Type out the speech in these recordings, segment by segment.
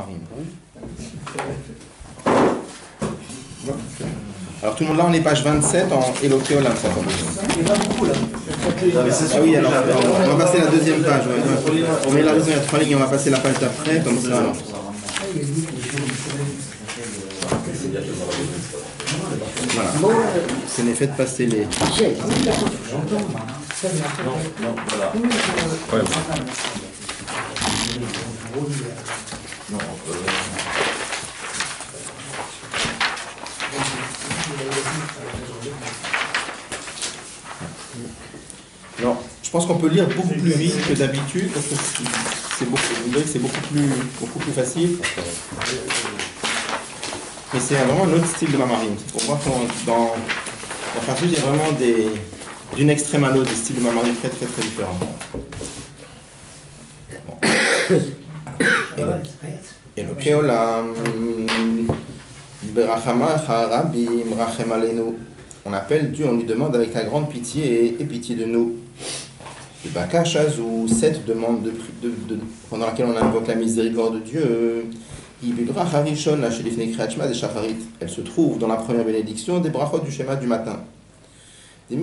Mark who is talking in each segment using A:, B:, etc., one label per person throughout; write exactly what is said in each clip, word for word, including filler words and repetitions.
A: Mamarim. Alors tout le monde là, on est page vingt-sept en Eloké Olam.
B: Il n'y a pas beaucoup là.
A: Ah oui, alors on va passer la deuxième page. Ouais. On met la raison, il y a trois lignes, on va passer la page d'après, comme ça. Alors. Voilà. C'est l'effet de passer les...
C: Non, non, voilà. Ouais. Non, euh...
A: Non, je pense qu'on peut lire beaucoup plus vite que d'habitude parce que c'est beaucoup, c'est beaucoup plus, beaucoup plus facile. Mais c'est vraiment un autre style de Mamarim. Pour voir qu'on dans la partie, il y a vraiment des d'une extrême à l'autre des styles de Mamarim très très très différents. Bon. Eloké Olam, Berachamacha Rabim Rachem Aleinu. On appelle Dieu, on lui demande avec la grande pitié et pitié de nous. Et Bakashazou, cette demande de, de, de, pendant laquelle on invoque la miséricorde de Dieu, elle se trouve dans la première bénédiction des brachot du schéma du matin. Il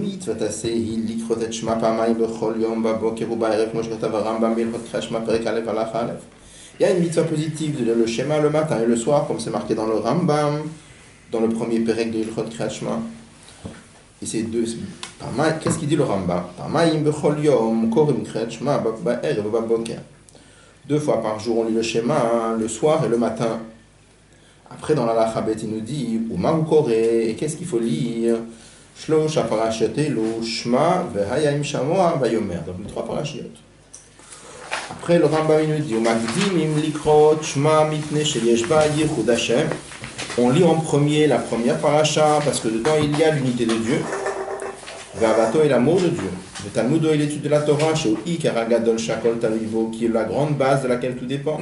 A: y a une mitzvah positive de lire le schéma le matin et le soir, comme c'est marqué dans le Rambam, dans le premier pérec de Ilchot Kriyat Shema. Et c'est deux. Qu'est-ce qu'il dit le Rambam? Deux fois par jour, on lit le schéma, le soir et le matin. Après, dans la Lachabet, il nous dit et qu'est-ce qu'il faut lire? Shlosh parashiotelu Shema v'hayim shamoa vayomer. Donc les trois parashiot. Après, le Rambam il nous dit Umagdimim likrot Shema mitne sheyesh ba yichud Hashem. On lit en premier la première paracha parce que dedans il y a l'unité de Dieu. Vavato et l'amour de Dieu. Le Talmudo et l'étude de la Torah, chez Ikaragadol Shakol Taluivo, qui est la grande base de laquelle tout dépend.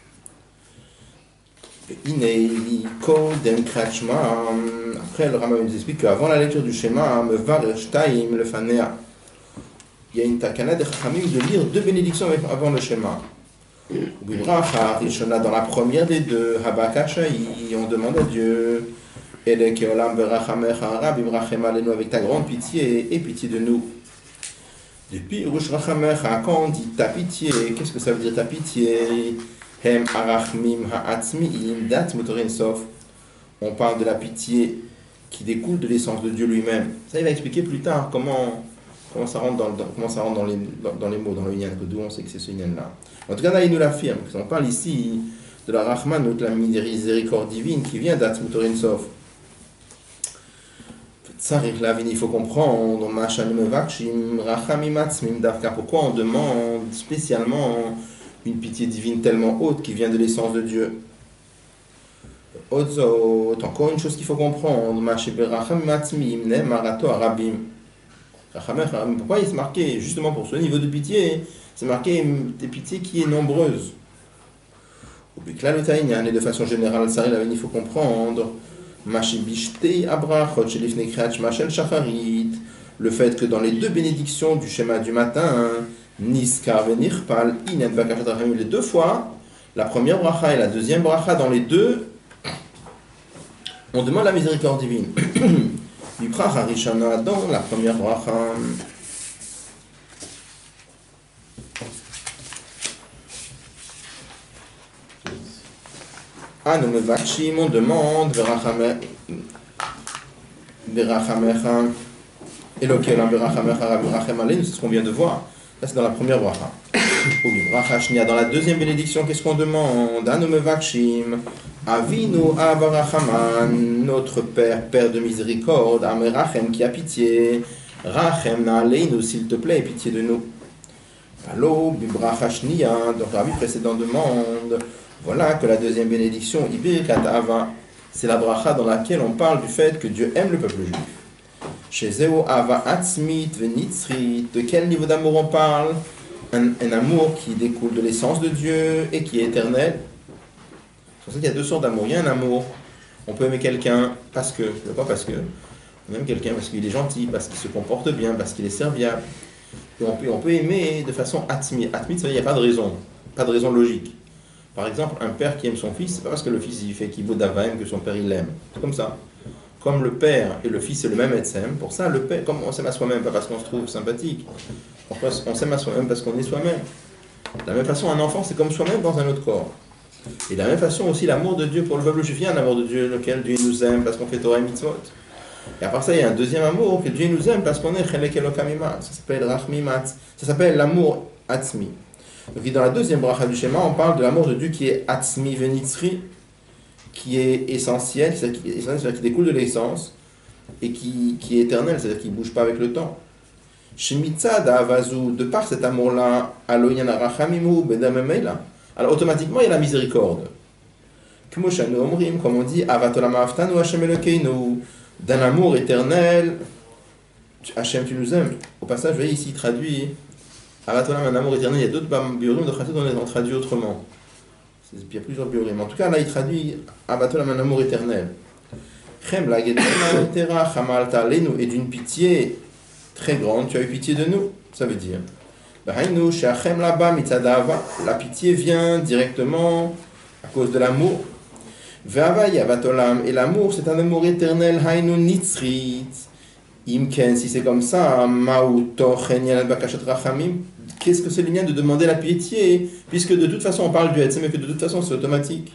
A: Après, le Rambam nous explique qu'avant la lecture du schéma, le Fanea, il y a une takana de Chachamim de lire deux bénédictions avant le schéma. Dans la première des deux, Habakashai, on demande à Dieu. Avec ta grande pitié et pitié de nous. Depuis quand on dit ta pitié, qu'est-ce que ça veut dire ta pitié? On parle de la pitié qui découle de l'essence de Dieu lui-même. Ça, il va expliquer plus tard comment, comment ça rentre, dans, comment ça rentre dans, les, dans, dans les mots, dans le Inyan, d'où on sait que c'est ce Inyan-là. En tout cas, là, il nous l'affirme. On parle ici de la Rahman, de la miséricorde divine qui vient d'Atzmutorin Sof. Il faut comprendre pourquoi on demande spécialement une pitié divine tellement haute qui vient de l'essence de Dieu. Encore une chose qu'il faut comprendre, pourquoi il se marqué justement pour ce niveau de pitié, c'est marqué des pitiés qui est nombreuse. Et de façon générale, il faut comprendre le fait que dans les deux bénédictions du schéma du matin, Niskar venirpal inen vakashat les deux fois, la première bracha et la deuxième bracha, dans les deux, on demande la miséricorde divine. Vipracha rishana dans la première bracha. Ah, nous me vachim, on demande, Verachamecha, Elokelam, Verachamecha, Rabirachem Aleinu, c'est ce qu'on vient de voir. Là, c'est dans la première bracha. Dans la deuxième bénédiction, qu'est-ce qu'on demande? Ah, nous me vachim, Avinu Avarachaman, notre Père, Père de miséricorde, Amerachem, qui a pitié, Rachem Aleinu, s'il te plaît, pitié de nous. Allo, Bibracha Shnia, donc la vie précédente demande. Voilà que la deuxième bénédiction, c'est la bracha dans laquelle on parle du fait que Dieu aime le peuple juif. Chez Zéo Ava Atzmit Venitzrit, de quel niveau d'amour on parle? un, un amour qui découle de l'essence de Dieu et qui est éternel. C'est pour ça qu'il y a deux sortes d'amour. Il y a un amour, on peut aimer quelqu'un parce que, pas parce que, on aime quelqu'un parce qu'il est gentil, parce qu'il se comporte bien, parce qu'il est serviable. Et on peut, on peut aimer de façon atmite. Atmite, ça veut dire qu'il n'y a pas de raison, pas de raison logique. Par exemple, un père qui aime son fils, c'est pas parce que le fils il fait kibbout d'avaim que son père il l'aime. C'est comme ça. Comme le père et le fils c'est le même etzem, pour ça le père, comme on s'aime à soi-même, pas parce qu'on se trouve sympathique, on s'aime à soi-même parce qu'on est soi-même. De la même façon, un enfant c'est comme soi-même dans un autre corps. Et de la même façon aussi l'amour de Dieu pour le peuple juif, il y a un amour de Dieu lequel Dieu nous aime parce qu'on fait Torah et Mitzvot. Et à part ça, il y a un deuxième amour que Dieu nous aime parce qu'on est Chelek Elokam Imat. Ça s'appelle Rachmimat. Ça s'appelle l'amour Atzmi. Donc dans la deuxième bracha du schéma, on parle de l'amour de Dieu qui est Atzmi Venitzri, qui est essentiel, c'est-à-dire qui, c'est-à-dire qui découle de l'essence et qui, qui est éternel, c'est-à-dire qui ne bouge pas avec le temps. Shemitzad Avazu, de par cet amour-là, Aloyan Arachamimu Bedamemela. Alors automatiquement, il y a la miséricorde. Comme on dit, d'un amour éternel, Hachem, tu nous aimes. Au passage, vous voyez ici, il traduit un amour éternel. Il y a d'autres biorim de Chassid, on traduit autrement. Il y a plusieurs biorim. En tout cas, là, il traduit un amour éternel. Et d'une pitié très grande, tu as eu pitié de nous. Ça veut dire. La pitié vient directement à cause de l'amour. Et l'amour, c'est un amour éternel. Si c'est comme ça, qu'est-ce que c'est le lien de demander la pitié, puisque de toute façon on parle du Etzem, mais que de toute façon c'est automatique.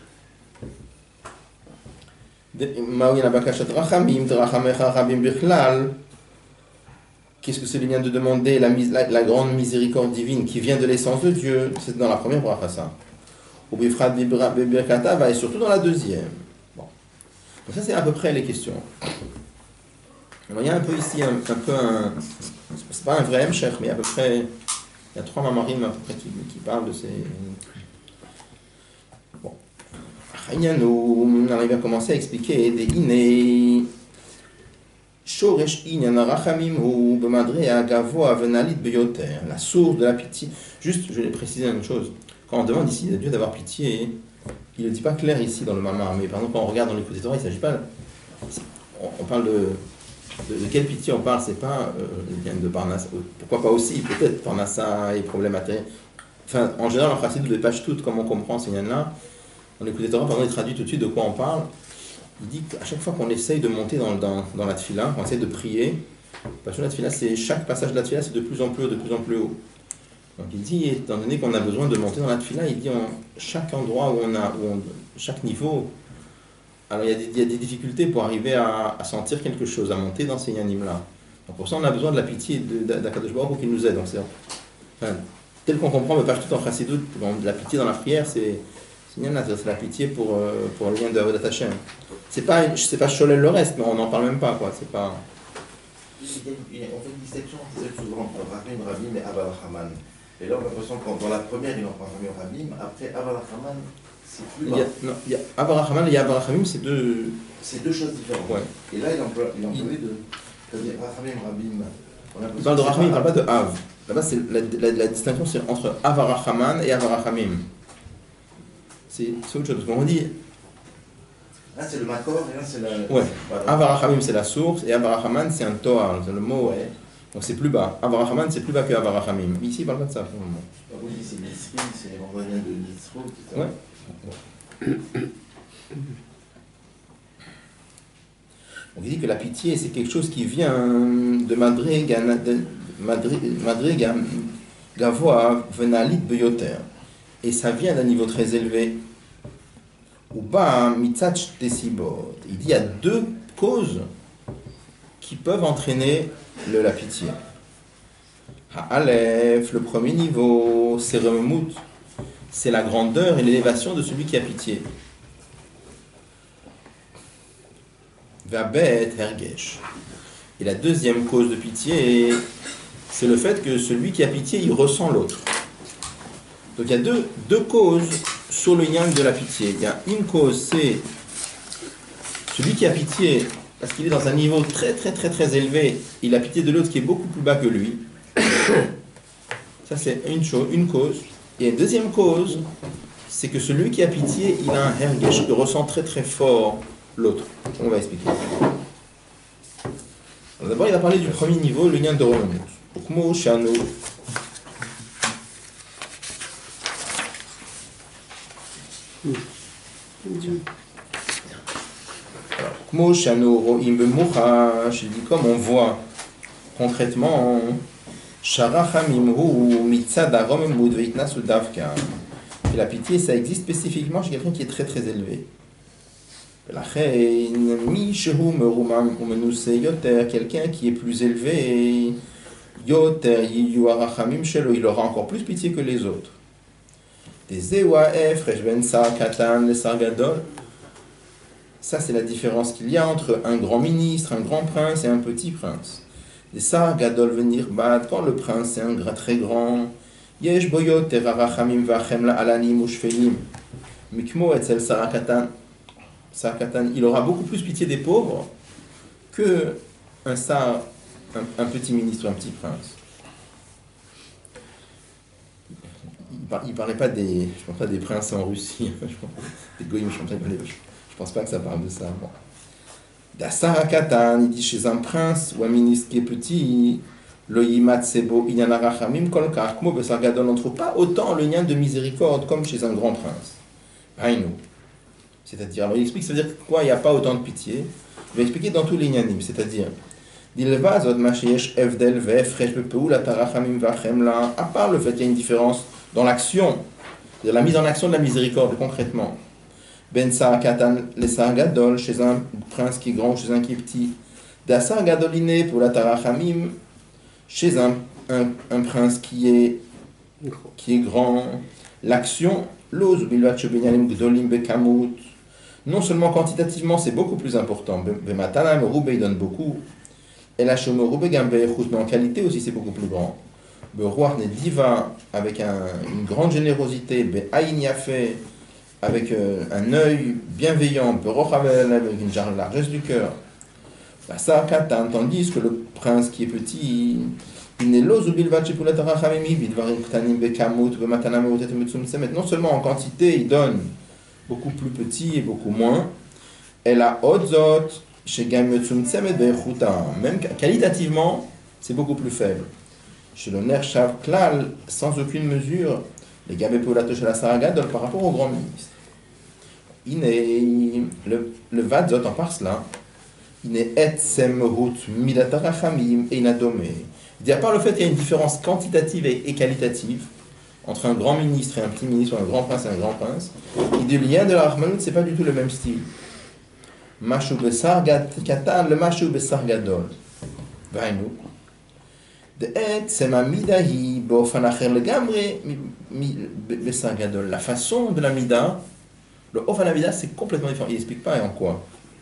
A: Qu'est-ce que c'est le lien de demander la, la, la grande miséricorde divine qui vient de l'essence de Dieu? C'est dans la première bracha ça. Et surtout dans la deuxième. Bon. Donc ça c'est à peu près les questions. Alors, il y a un peu ici un, un peu un... C'est pas un vrai M-Chef, mais à peu près... Il y a trois mamarim à peu près qui, qui parlent de ces... Bon. On arrive à commencer à expliquer des inné. La source de la pitié. Juste, je vais préciser une chose. Quand on demande ici à Dieu d'avoir pitié, il ne le dit pas clair ici dans le mamar. Mais par exemple, quand on regarde dans l'écoute des Torah, il ne s'agit pas... On, on parle de... De, de quelle pitié on parle, c'est pas euh, de Parnassa, pourquoi pas aussi, peut-être Parnassa et problèmes matériels. Enfin, en général, en Chassidut de Pashtut, comme on comprend ces liens-là, on écoute les Torah, pendant il traduit tout de suite de quoi on parle. Il dit qu'à chaque fois qu'on essaye de monter dans, dans, dans la tefila, qu'on essaye de prier, parce que la tefila, c'est, chaque passage de la tefila, c'est de plus en plus haut, de plus en plus haut. Donc il dit, étant donné qu'on a besoin de monter dans la tefila, il dit, en chaque endroit où on a, où on, chaque niveau, alors il y, a des, il y a des difficultés pour arriver à, à sentir quelque chose, à monter dans ces yanim-là. Donc pour ça, on a besoin de la pitié d'Akadosh Baruch Hu qui nous aide. Donc c'est, enfin, tel qu'on comprend, mais pas tout en Chassidut, la pitié dans la prière, c'est, c'est, c'est la pitié pour, pour le lien de Avodat Hashem. C'est pas, c'est pas Sholel le reste, mais on n'en parle même pas, quoi. C'est pas...
D: On fait une distinction souvent entre Rahim, Rabim et Aval Haman. Et là, on a l'impression que dans la première, il en parle Rabim, après Aval Haman. C'est plus bas.
A: Il y a, non, il y a Avarachamim et Avarachamim, c'est deux...
D: C'est deux choses différentes.
A: Ouais.
D: Et là, il emploie, il emploie les deux. C'est-à-dire Rachamim, Rabim.
A: Il parle de Rachamim, il ne parle pas de Av. Là-bas, c'est, la, la, la distinction, c'est entre Avarachaman et Avarachamim. C'est, c'est autre chose. Parce qu'on dit...
D: Là, c'est le Makor, et là, c'est la...
A: Ouais. Avarachamim, c'est la source, et Avarachaman, c'est un Toar. C'est le mot, ouais. Donc c'est plus bas. Avarachaman, c'est plus bas que Avarachamim. Ici, il ne parle pas de ça, pour le moment.
D: Oui, c'est l'Isri, c'est l'envoyé de l'Isro, et cetera.
A: Ouais. On dit que la pitié, c'est quelque chose qui vient de Madriga, de Madriga Gavoa Venalit Beyoter. Et ça vient d'un niveau très élevé. Ou bas Mitzach Tesibot. Il dit il y a deux causes qui peuvent entraîner le, la pitié. Ha'alef, le premier niveau, c'est Remmout. C'est la grandeur et l'élévation de celui qui a pitié. Vabet Hergesh. Et la deuxième cause de pitié, c'est le fait que celui qui a pitié, il ressent l'autre. Donc il y a deux, deux causes sur le yang de la pitié. Il y a une cause, c'est celui qui a pitié, parce qu'il est dans un niveau très très très très élevé, il a pitié de l'autre qui est beaucoup plus bas que lui. Ça c'est une chose, une cause. Et une deuxième cause, c'est que celui qui a pitié, il a un hergesh, il ressent très très fort l'autre. On va expliquer. Alors d'abord, il va parler du premier niveau, le lien de Romanout. Ukmo Shano. Je dis comme on voit concrètement, et la pitié, ça existe spécifiquement chez quelqu'un qui est très très élevé. Quelqu'un qui est plus élevé, il aura encore plus pitié que les autres. Ça, c'est la différence qu'il y a entre un grand ministre, un grand prince et un petit prince. Les Sar Gadol venir bad, quand le prince est un très grand, Yesh boyot terarachamim vachem la alanim ushfeim. Mikmo etzel Sarakatan. Sarakatan, il aura beaucoup plus pitié des pauvres que un Sar, un, un petit ministre, un petit prince. Il ne parlait pas des, je pense pas des princes en Russie, je pense, des goyim, je pense pas, je pense pas que ça parle de ça. Bon. Sarakatan, il dit chez un prince ou un ministre qui est petit, le yimat sebo inyanarachamim kolkar, kmo besar gadol, on ne trouve pas autant le lien de miséricorde comme chez un grand prince. Haïnou. C'est-à-dire, alors il explique, ça veut dire quoi, il n'y a pas autant de pitié. Il va expliquer dans tous les nyanim, c'est-à-dire, à part le fait qu'il y a une différence dans l'action, c'est-à-dire la mise en action de la miséricorde, concrètement. Ben Sarakatan, les Saragadol, chez un prince qui est grand, chez un qui est petit. Da Saragadoline pour la Tarachamim, chez un, un, un prince qui est, qui est grand. L'action, l'ose, Gdolim Bekamut, non seulement quantitativement, c'est beaucoup plus important. Bematanam, Roube, il donne beaucoup. Et la Shom Roube Gambe, mais en qualité aussi, c'est beaucoup plus grand. Berouar Diva, avec un, une grande générosité. Be'aïn Yafé, avec euh, un œil bienveillant, avec une largesse du cœur. Ça, tandis que le prince qui est petit, non seulement en quantité, il donne beaucoup plus petit et beaucoup moins, et la odzot, même qualitativement, c'est beaucoup plus faible. Chez le Nershav Klal, sans aucune mesure, les Gabé Polato chez la Saragadol par rapport au grand ministre. Le, le Vadzot en part cela. Il n'est dit à part le fait qu'il y a une différence quantitative et, et qualitative entre un grand ministre et un petit ministre, ou un grand prince et un grand prince, il dit le lien de la Rahmanout, c'est pas du tout le même style. Mashou besar katan, le mashou besar gadol. Vainu. De et c'est ma midahi bofan acher le gamre besar gadol. La façon de la mida, le ofan mida, c'est complètement différent. Il explique pas en quoi.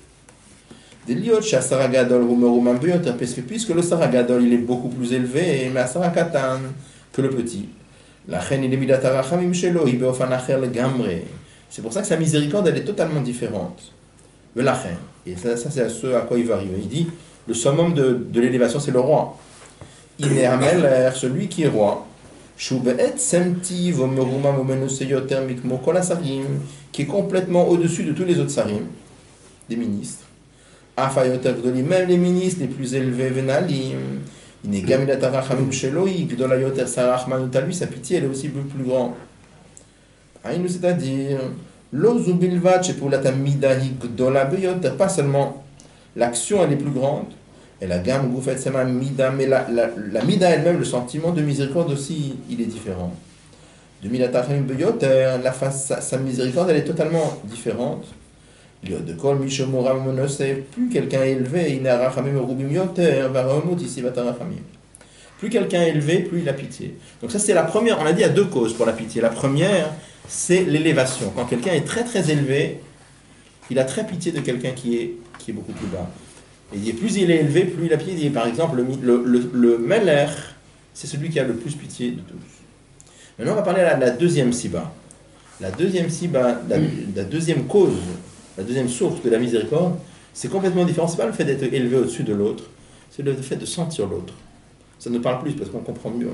A: Des liot chez Saragadol Rumerum parce que puisque le Saragadol il est beaucoup plus élevé, mais Sarakatan que le petit. La reine il est midatarachamim shelo, il beofan acher le gamre. C'est pour ça que sa miséricorde elle est totalement différente. Mais la reine. Et ça, ça c'est à ce à quoi il va arriver. Il dit le summum de, de l'élévation c'est le roi. Il est Ameler, celui qui est roi. Shubeet semti vomerumam omenuseyoter mikmo kol asarim, qui est complètement au-dessus de tous les autres sarim, des ministres. Afayoter gdoli, même les ministres les plus élevés venalim. Il n'est gamilatarachamim sheloi, gdolayoter sarachmanut, lui sa pitié elle est aussi plus, plus grande. Aïnou, c'est-à-dire l'ozubilvat chez pour la tamidahi gdola beyoter, pas seulement l'action elle est plus grande, et la gamme goufet sema mida, mais la, la, la mida elle-même, le sentiment de miséricorde aussi, il est différent. De milatarachamim beyoter, la face, sa, sa miséricorde elle est totalement différente. De kol mishomura monose, plus quelqu'un est élevé, il n'a rachamim rubim yoter, va remut ici va tarachamim. Plus quelqu'un est élevé, plus il a pitié. Donc ça c'est la première, on a dit il y a deux causes pour la pitié. La première, c'est l'élévation. Quand quelqu'un est très très élevé, il a très pitié de quelqu'un qui est, qui est beaucoup plus bas. Et il dit, plus il est élevé, plus il a pitié. Par exemple, le, le, le, le Meler, c'est celui qui a le plus pitié de tous. Maintenant on va parler de la, la deuxième siba. La deuxième siba, la, la deuxième cause, la deuxième source de la miséricorde, c'est complètement différent. Ce n'est pas le fait d'être élevé au-dessus de l'autre, c'est le fait de sentir l'autre. Ça nous parle plus parce qu'on comprend mieux.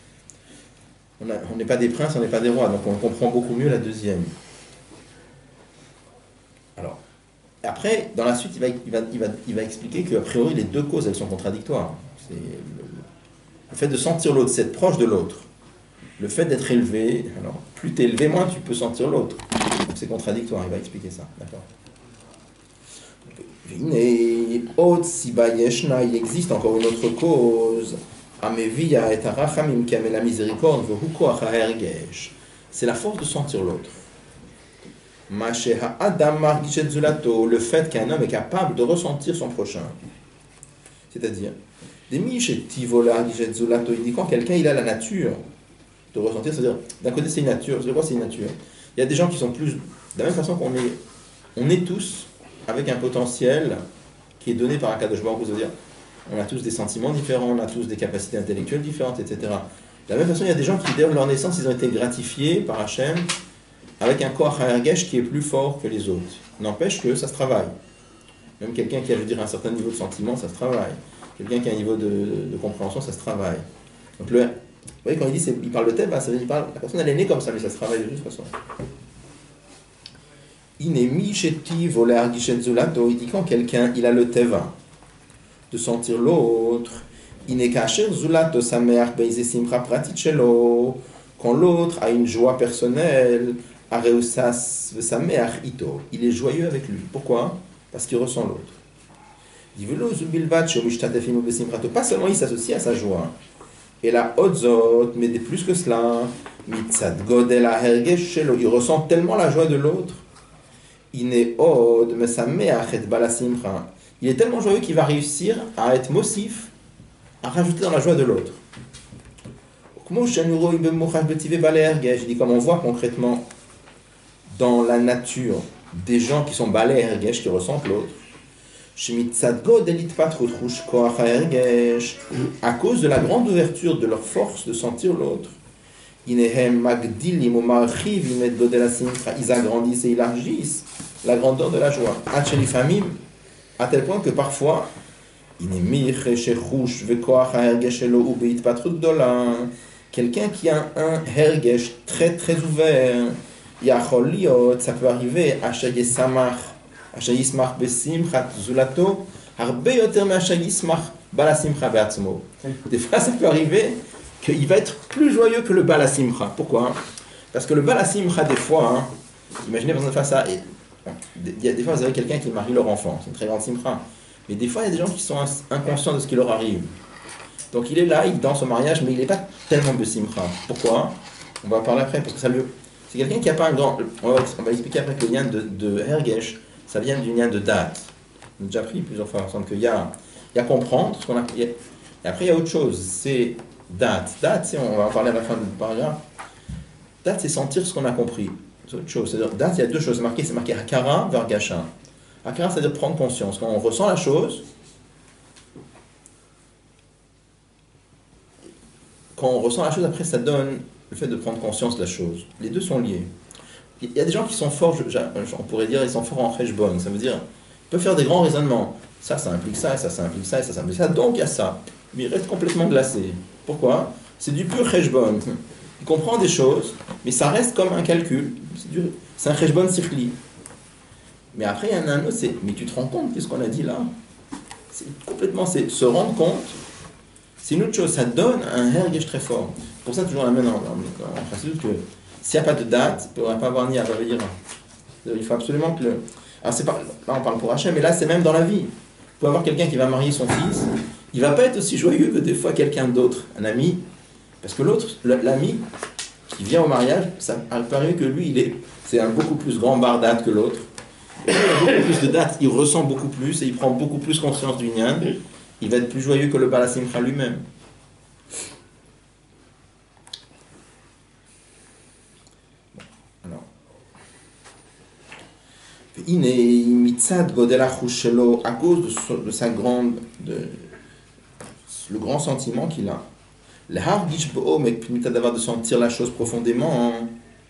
A: On n'est pas des princes, on n'est pas des rois, donc on comprend beaucoup mieux la deuxième. Alors, après, dans la suite, il va, il va, il va, il va expliquer qu'a priori, les deux causes, elles sont contradictoires. C'est le, le fait de sentir l'autre, c'est être proche de l'autre. Le fait d'être élevé, alors plus tu es élevé, moins tu peux sentir l'autre. Donc c'est contradictoire, il va expliquer ça. D'accord. Il existe encore une autre cause. La miséricorde, c'est la force de sentir l'autre. Le fait qu'un homme est capable de ressentir son prochain. C'est-à-dire, il dit quand quelqu'un il a la nature de ressentir, c'est-à-dire, d'un côté c'est une nature, c'est quoi c'est une nature? Il y a des gens qui sont plus, de la même façon qu'on est, on est tous avec un potentiel qui est donné par Akadosh Baruch Hu, c'est-à-dire, on a tous des sentiments différents, on a tous des capacités intellectuelles différentes, et cetera. De la même façon, il y a des gens qui, dès leur naissance, ils ont été gratifiés par Hachem avec un corps Ha'ergesh qui est plus fort que les autres. N'empêche que ça se travaille. Même quelqu'un qui a, je veux dire, un certain niveau de sentiment, ça se travaille. Quelqu'un qui a un niveau de, de, de compréhension, ça se travaille. Donc, le, vous voyez, quand il dit, il parle de Teva, ça veut dire, la personne, elle est née comme ça, mais ça se travaille de toute façon. Inemi sheti voler gishet zulato, il dit quand quelqu'un, il a le Teva, de sentir l'autre, inekasher zulato sameach beize simcha pratit shelo, quand l'autre a une joie personnelle, areusas sameach ito, il est joyeux avec lui. Pourquoi? Parce qu'il ressent l'autre. Pas seulement il s'associe à sa joie, et la otzot, mais plus que cela, il ressent tellement la joie de l'autre. Il est tellement joyeux qu'il va réussir à être mossif, à rajouter dans la joie de l'autre. Je dis comme on voit concrètement dans la nature des gens qui sont balais ergesh, qui ressentent l'autre. À cause de la grande ouverture de leur force de sentir l'autre, ils agrandissent et élargissent la grandeur de la joie. À tel point que parfois, quelqu'un qui a un hergesh très très ouvert, ça peut arriver à Shayesamach. Des fois, ça peut arriver qu'il va être plus joyeux que le Bala Simcha. Pourquoi? Parce que le Bala Simcha, des fois, hein, imaginez par exemple ça, et, il y a des fois, vous avez quelqu'un qui marie leur enfant, c'est une très grande Simcha. Mais des fois, il y a des gens qui sont inconscients de ce qui leur arrive. Donc il est là, il danse au mariage, mais il n'est pas tellement de Simcha. Pourquoi? On va en parler après, parce que ça lui... C'est quelqu'un qui n'a pas un grand... On va, on va expliquer après que le lien de, de Hergesh, ça vient du lien de date. On a déjà pris plusieurs fois ensemble qu'il y a, il y a comprendre ce qu'on a, a. Et après, il y a autre chose, c'est date. Date, c'est, on va en parler à la fin du paragraphe. Date, c'est sentir ce qu'on a compris. C'est autre chose. C'est-à-dire, date, il y a deux choses marquées. C'est marqué Hakara, Vergasha. Hakara, c'est-à-dire prendre conscience. Quand on ressent la chose, quand on ressent la chose, après, ça donne le fait de prendre conscience de la chose. Les deux sont liés. Il y a des gens qui sont forts, on pourrait dire, ils sont forts en Cheshbon. Ça veut dire, ils peuvent faire des grands raisonnements. Ça, ça implique ça, ça, ça implique ça, ça, ça implique ça. Donc, il y a ça. Mais il reste complètement glacé. Pourquoi? C'est du pur Cheshbon. Il comprend des choses, mais ça reste comme un calcul. C'est, du, c'est un Cheshbon Sikhli. Mais après, il y en a un autre, c'est, mais tu te rends compte, qu'est-ce qu'on a dit là? C'est complètement, c'est se rendre compte. C'est une autre chose. Ça donne un hergesh très fort. Pour ça, toujours la même en principe que s'il n'y a pas de date, il ne pourra pas avoir ni à revenir. Il faut absolument que le... Alors c'est pas... Là, on parle pour Hachem, mais là, c'est même dans la vie. Vous pouvez avoir quelqu'un qui va marier son fils, il ne va pas être aussi joyeux que des fois quelqu'un d'autre, un ami. Parce que l'autre, l'ami, qui vient au mariage, ça peut arriver que lui, il est... c'est un beaucoup plus grand bardat que l'autre. Il a beaucoup plus de dates, il ressent beaucoup plus et il prend beaucoup plus conscience du Nyan. Il va être plus joyeux que le Bala Simcha lui-même. À cause de, son, de sa grande, de, le grand sentiment qu'il a, de sentir la chose profondément. Hein.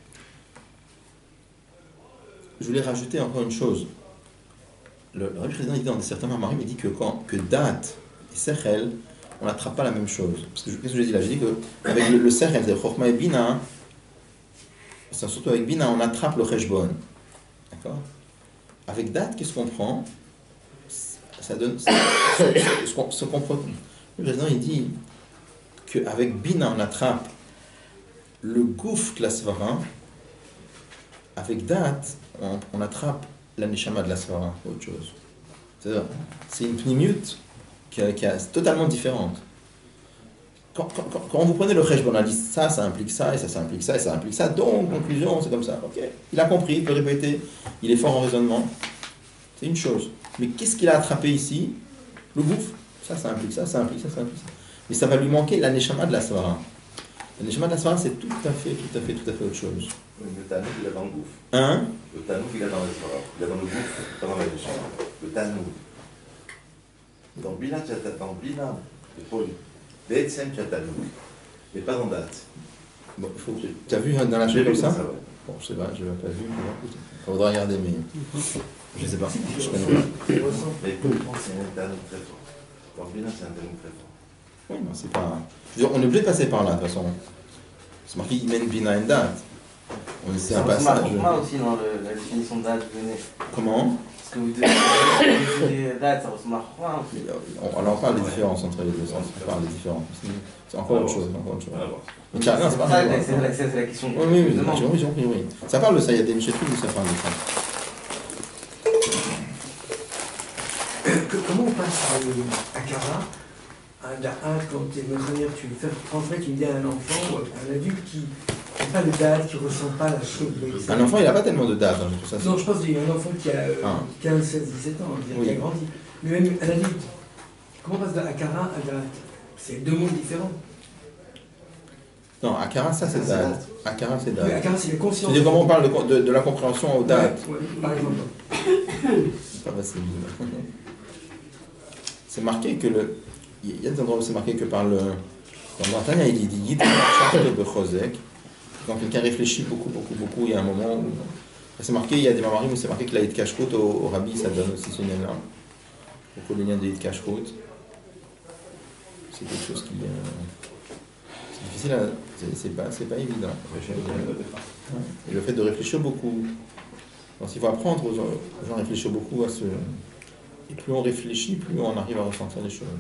A: Je voulais rajouter encore une chose. Le, le président dit dans certains marim, il dit que quand que date et sechel, on n'attrape pas la même chose. Parce que qu'est-ce que j'ai dit là? J'ai dit que avec le, le sechel, c'est chokma et bina, c'est surtout avec bina, on attrape le cheshbon. D'accord? Avec date, qu'est-ce qu'on prend? Ça donne ce qu'on, ce qu'on prend. Le président il dit qu'avec bina, on attrape le gouffre de la svara, avec date, on, on attrape la neshama de la svara, autre chose. C'est-à-dire, c'est une pnimiut qui, qui est totalement différente. Quand, quand, quand, quand vous prenez le cheshbon, on dit ça, ça implique ça, et ça, ça implique ça, et ça implique ça, donc, conclusion, c'est comme ça. Ok, il a compris, il peut répéter, il est fort en raisonnement. C'est une chose. Mais qu'est-ce qu'il a attrapé ici? Le gouffre. Ça, ça implique ça, ça implique ça, ça implique ça. Mais ça va lui manquer la neshama de la svara. La neshama de la svara, c'est tout à fait, tout à fait, tout à fait autre chose.
D: Le Tanouk, il est dans le gouffre.
A: Hein?
D: Le Tanouk, il est dans le svara. Il est dans le gouffre, pas dans la neshama. Le Tanouk. Dans Bina, tu as dans Bina, le pôle. Betsem, tu as Tanouk. Mais pas dans date.
A: Bon, il faut que... Tu as vu dans la
D: J'ai
A: chose comme
D: vu
A: ça?
D: ça, ouais.
A: Bon, je sais pas, je l'ai pas vu. Il faudra regarder, mais je sais pas. Je connais pas.
D: Mais écoute, c'est un Tanouk très fort. Dans Bina, c'est un Tanouk très fort.
A: Oui, mais c'est pas. Je veux dire, on est obligé de passer par là, de toute façon. C'est marqué Imen Bina and Dat. On c'est un
E: Ça ressemble à
A: passage.
E: Chokhmah aussi dans le- la définition de date, venez.
A: Comment?
E: Parce que vous devez date, ça ressemble à Chokhmah aussi.
A: On, alors on parle des différences entre les deux sens. On parle des différences. C'est- C'est encore autre chose. Encore autre chose.
D: Ah bon.
A: Mais tiens, non, c'est
E: C'est
A: pas
E: pour ça
A: grave.
E: que c'est la, c'est la question que
A: Oui, oui,
E: je
A: oui,
E: demande.
A: j'ai compris, j'ai compris, oui. Ça parle de ça, il y a des Michetou où ça parle de ça.
B: Que- Comment on passe à Akara, à Da'at, quand tu es meurtrière, tu veux faire transmettre une idée à un enfant ou à un adulte qui n'a pas de date, qui ne ressent pas la chose.
A: Un enfant, il n'a pas tellement de date, hein, je trouve ça.
B: Non, je pense qu'il y a un enfant qui a euh,
A: Ah.
B: quinze, seize, dix-sept ans, qui a-
A: Oui.
B: qui a grandi. Mais même un adulte, comment on passe d'Akara à Da'at? C'est deux mondes différents.
A: Non, Akara, ça c'est
D: C'est
A: date.
D: date.
A: Akara, c'est
B: Mais
A: date.
B: Akara, c'est la conscience.
A: C'est-à-dire comment on parle de, de, de la compréhension aux dates.
B: Ouais, ouais, par exemple.
A: C'est pas facile. C'est marqué que le. Il y a des endroits où c'est marqué que par le. Dans Bretagne, il dit Yid de Chosek. Quand quelqu'un réfléchit beaucoup, beaucoup, beaucoup, il y a un moment où. C'est marqué, il y a des mamarim où c'est marqué que la Yid Kashrut au, au Rabbi, ça donne aussi ce lien-là. Beaucoup le lien de Yid Kashrut. C'est quelque chose qui. Euh, c'est difficile à. C'est, c'est, pas, c'est pas évident. Ouais. Et le fait de réfléchir beaucoup. Donc il faut apprendre aux gens, aux gens à réfléchir beaucoup à ce. Et plus on réfléchit, plus on arrive à ressentir les choses.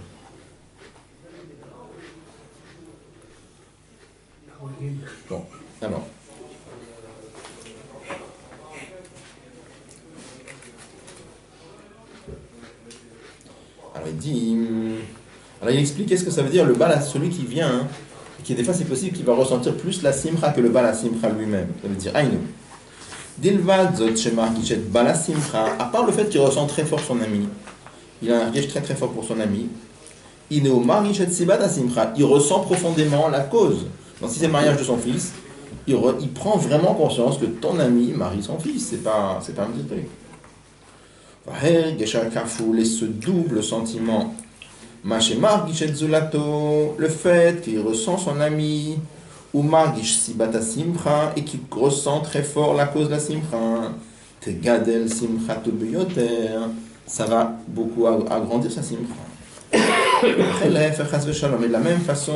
A: Bon, alors. Alors il dit. Alors il explique qu'est-ce que ça veut dire le bal à celui qui vient, hein, et qui des fois c'est possible qu'il va ressentir plus la simcha que le bal à simcha lui-même. Ça veut dire Aïnou. Dilvad zot shemar gichet bal à simcha, à part le fait qu'il ressent très fort son ami, il a un riche très très fort pour son ami. Il ressent profondément la cause. Donc si c'est le mariage de son fils, il, re, il prend vraiment conscience que ton ami marie son fils. C'est pas, c'est pas un petit truc. Et ce double sentiment, le fait qu'il ressent son ami, ou et qu'il ressent très fort la cause de la simcha, ça va beaucoup agrandir sa simcha. Et de la même façon,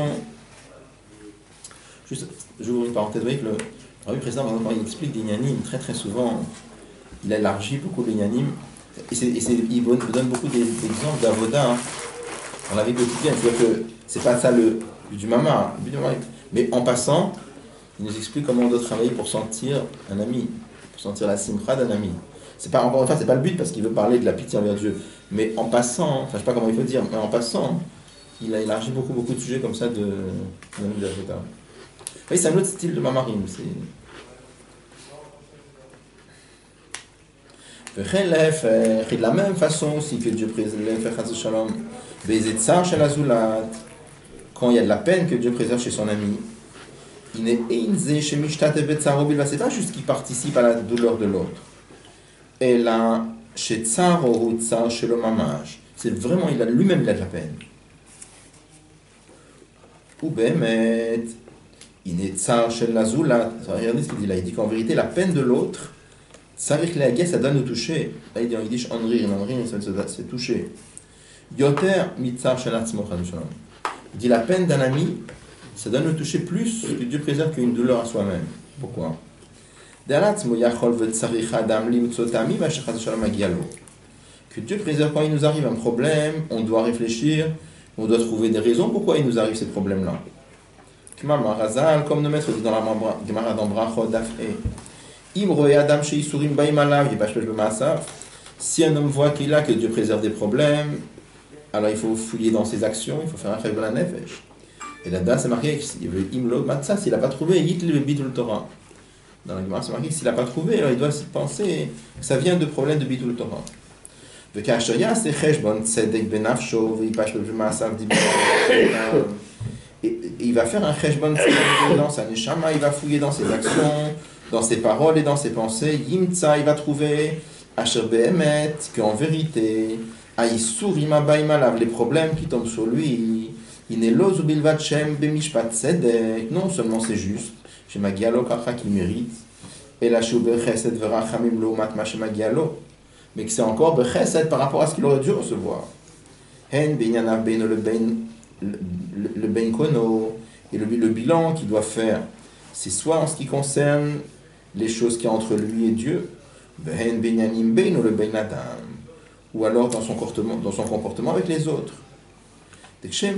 A: juste, je vous ouvre une parenthèse, vous voyez que le rabbi précédent, quand il explique des inyanim, très très souvent, il élargit beaucoup les inyanim, et, c'est, et c'est, il donne beaucoup d'exemples d'avoda. Hein. On l'avait vu quotidien, c'est-à-dire que c'est pas ça le but du mama, le but du mama, mais en passant, il nous explique comment on doit travailler pour sentir un ami, pour sentir la simcha d'un ami. C'est pas, encore une fois, c'est pas le but parce qu'il veut parler de la pitié envers Dieu. Mais en passant, enfin je sais pas comment il faut dire, mais en passant, il a élargi beaucoup beaucoup de sujets comme ça de de d'Avoda. Oui, c'est un autre style de mamarim. C'est et de la même façon aussi que Dieu préserve quand il y a de la peine que Dieu préserve chez son ami. Il n'est c'est pas juste qu'il participe à la douleur de l'autre. Et là, chez Tsar ou Tsar chez le mamage, c'est vraiment, il a lui-même il a de la peine. Ou Bémet, il est Tsar chez la Zoulat. Regardez ce qu'il dit là, il dit qu'en vérité, la peine de l'autre, ça donne au toucher. Là, il dit en yiddish, Anrir, Anrir, c'est toucher. Yoter, Mitzar chez l'Atzmocha, il dit la peine d'un ami, ça donne au toucher plus que Dieu préserve qu'une douleur à soi-même. Pourquoi? Que Dieu préserve quand il nous arrive un problème, on doit réfléchir, on doit trouver des raisons pourquoi il nous arrive ces problèmes-là. Comme le maître dit dans la Gemara dans Brachot Daf E, Imroé Adam chez Isurim Baimalav, si un homme voit qu'il a, que Dieu préserve des problèmes, alors il faut fouiller dans ses actions, il faut faire un chèvre la nefesh. Et là-dedans, c'est marqué, il veut Imlo Matzah, s'il n'a pas trouvé, Yitl le Bitul Torah. Dans la Gemara, c'est marqué que s'il n'a pas trouvé, alors il doit penser que ça vient de problèmes de Bitul Torah. Et il va faire un cheshbon dans sa neshama, il va fouiller dans ses actions, dans ses paroles et dans ses pensées. Yimtsa, il va trouver Asher Behemet, qu'en vérité, Aïsur Imabaïmalav, les problèmes qui tombent sur lui, Ineloz Bilvat Shem Bemishpat Sedek, non seulement c'est juste, chez Magialo Kacha qu'il mérite, et la Shube Chesed Verachamim Lomat Mashe Magialo, mais que c'est encore Bechesed par rapport à ce qu'il aurait dû recevoir. Hen Benyanav Beino le Ben. Le, le ben kono et le, le bilan qu'il doit faire, c'est soit en ce qui concerne les choses qu'il y a entre lui et Dieu, ben benyanim ben ou le ben adam, ou alors dans son comportement, dans son comportement avec les autres. C'est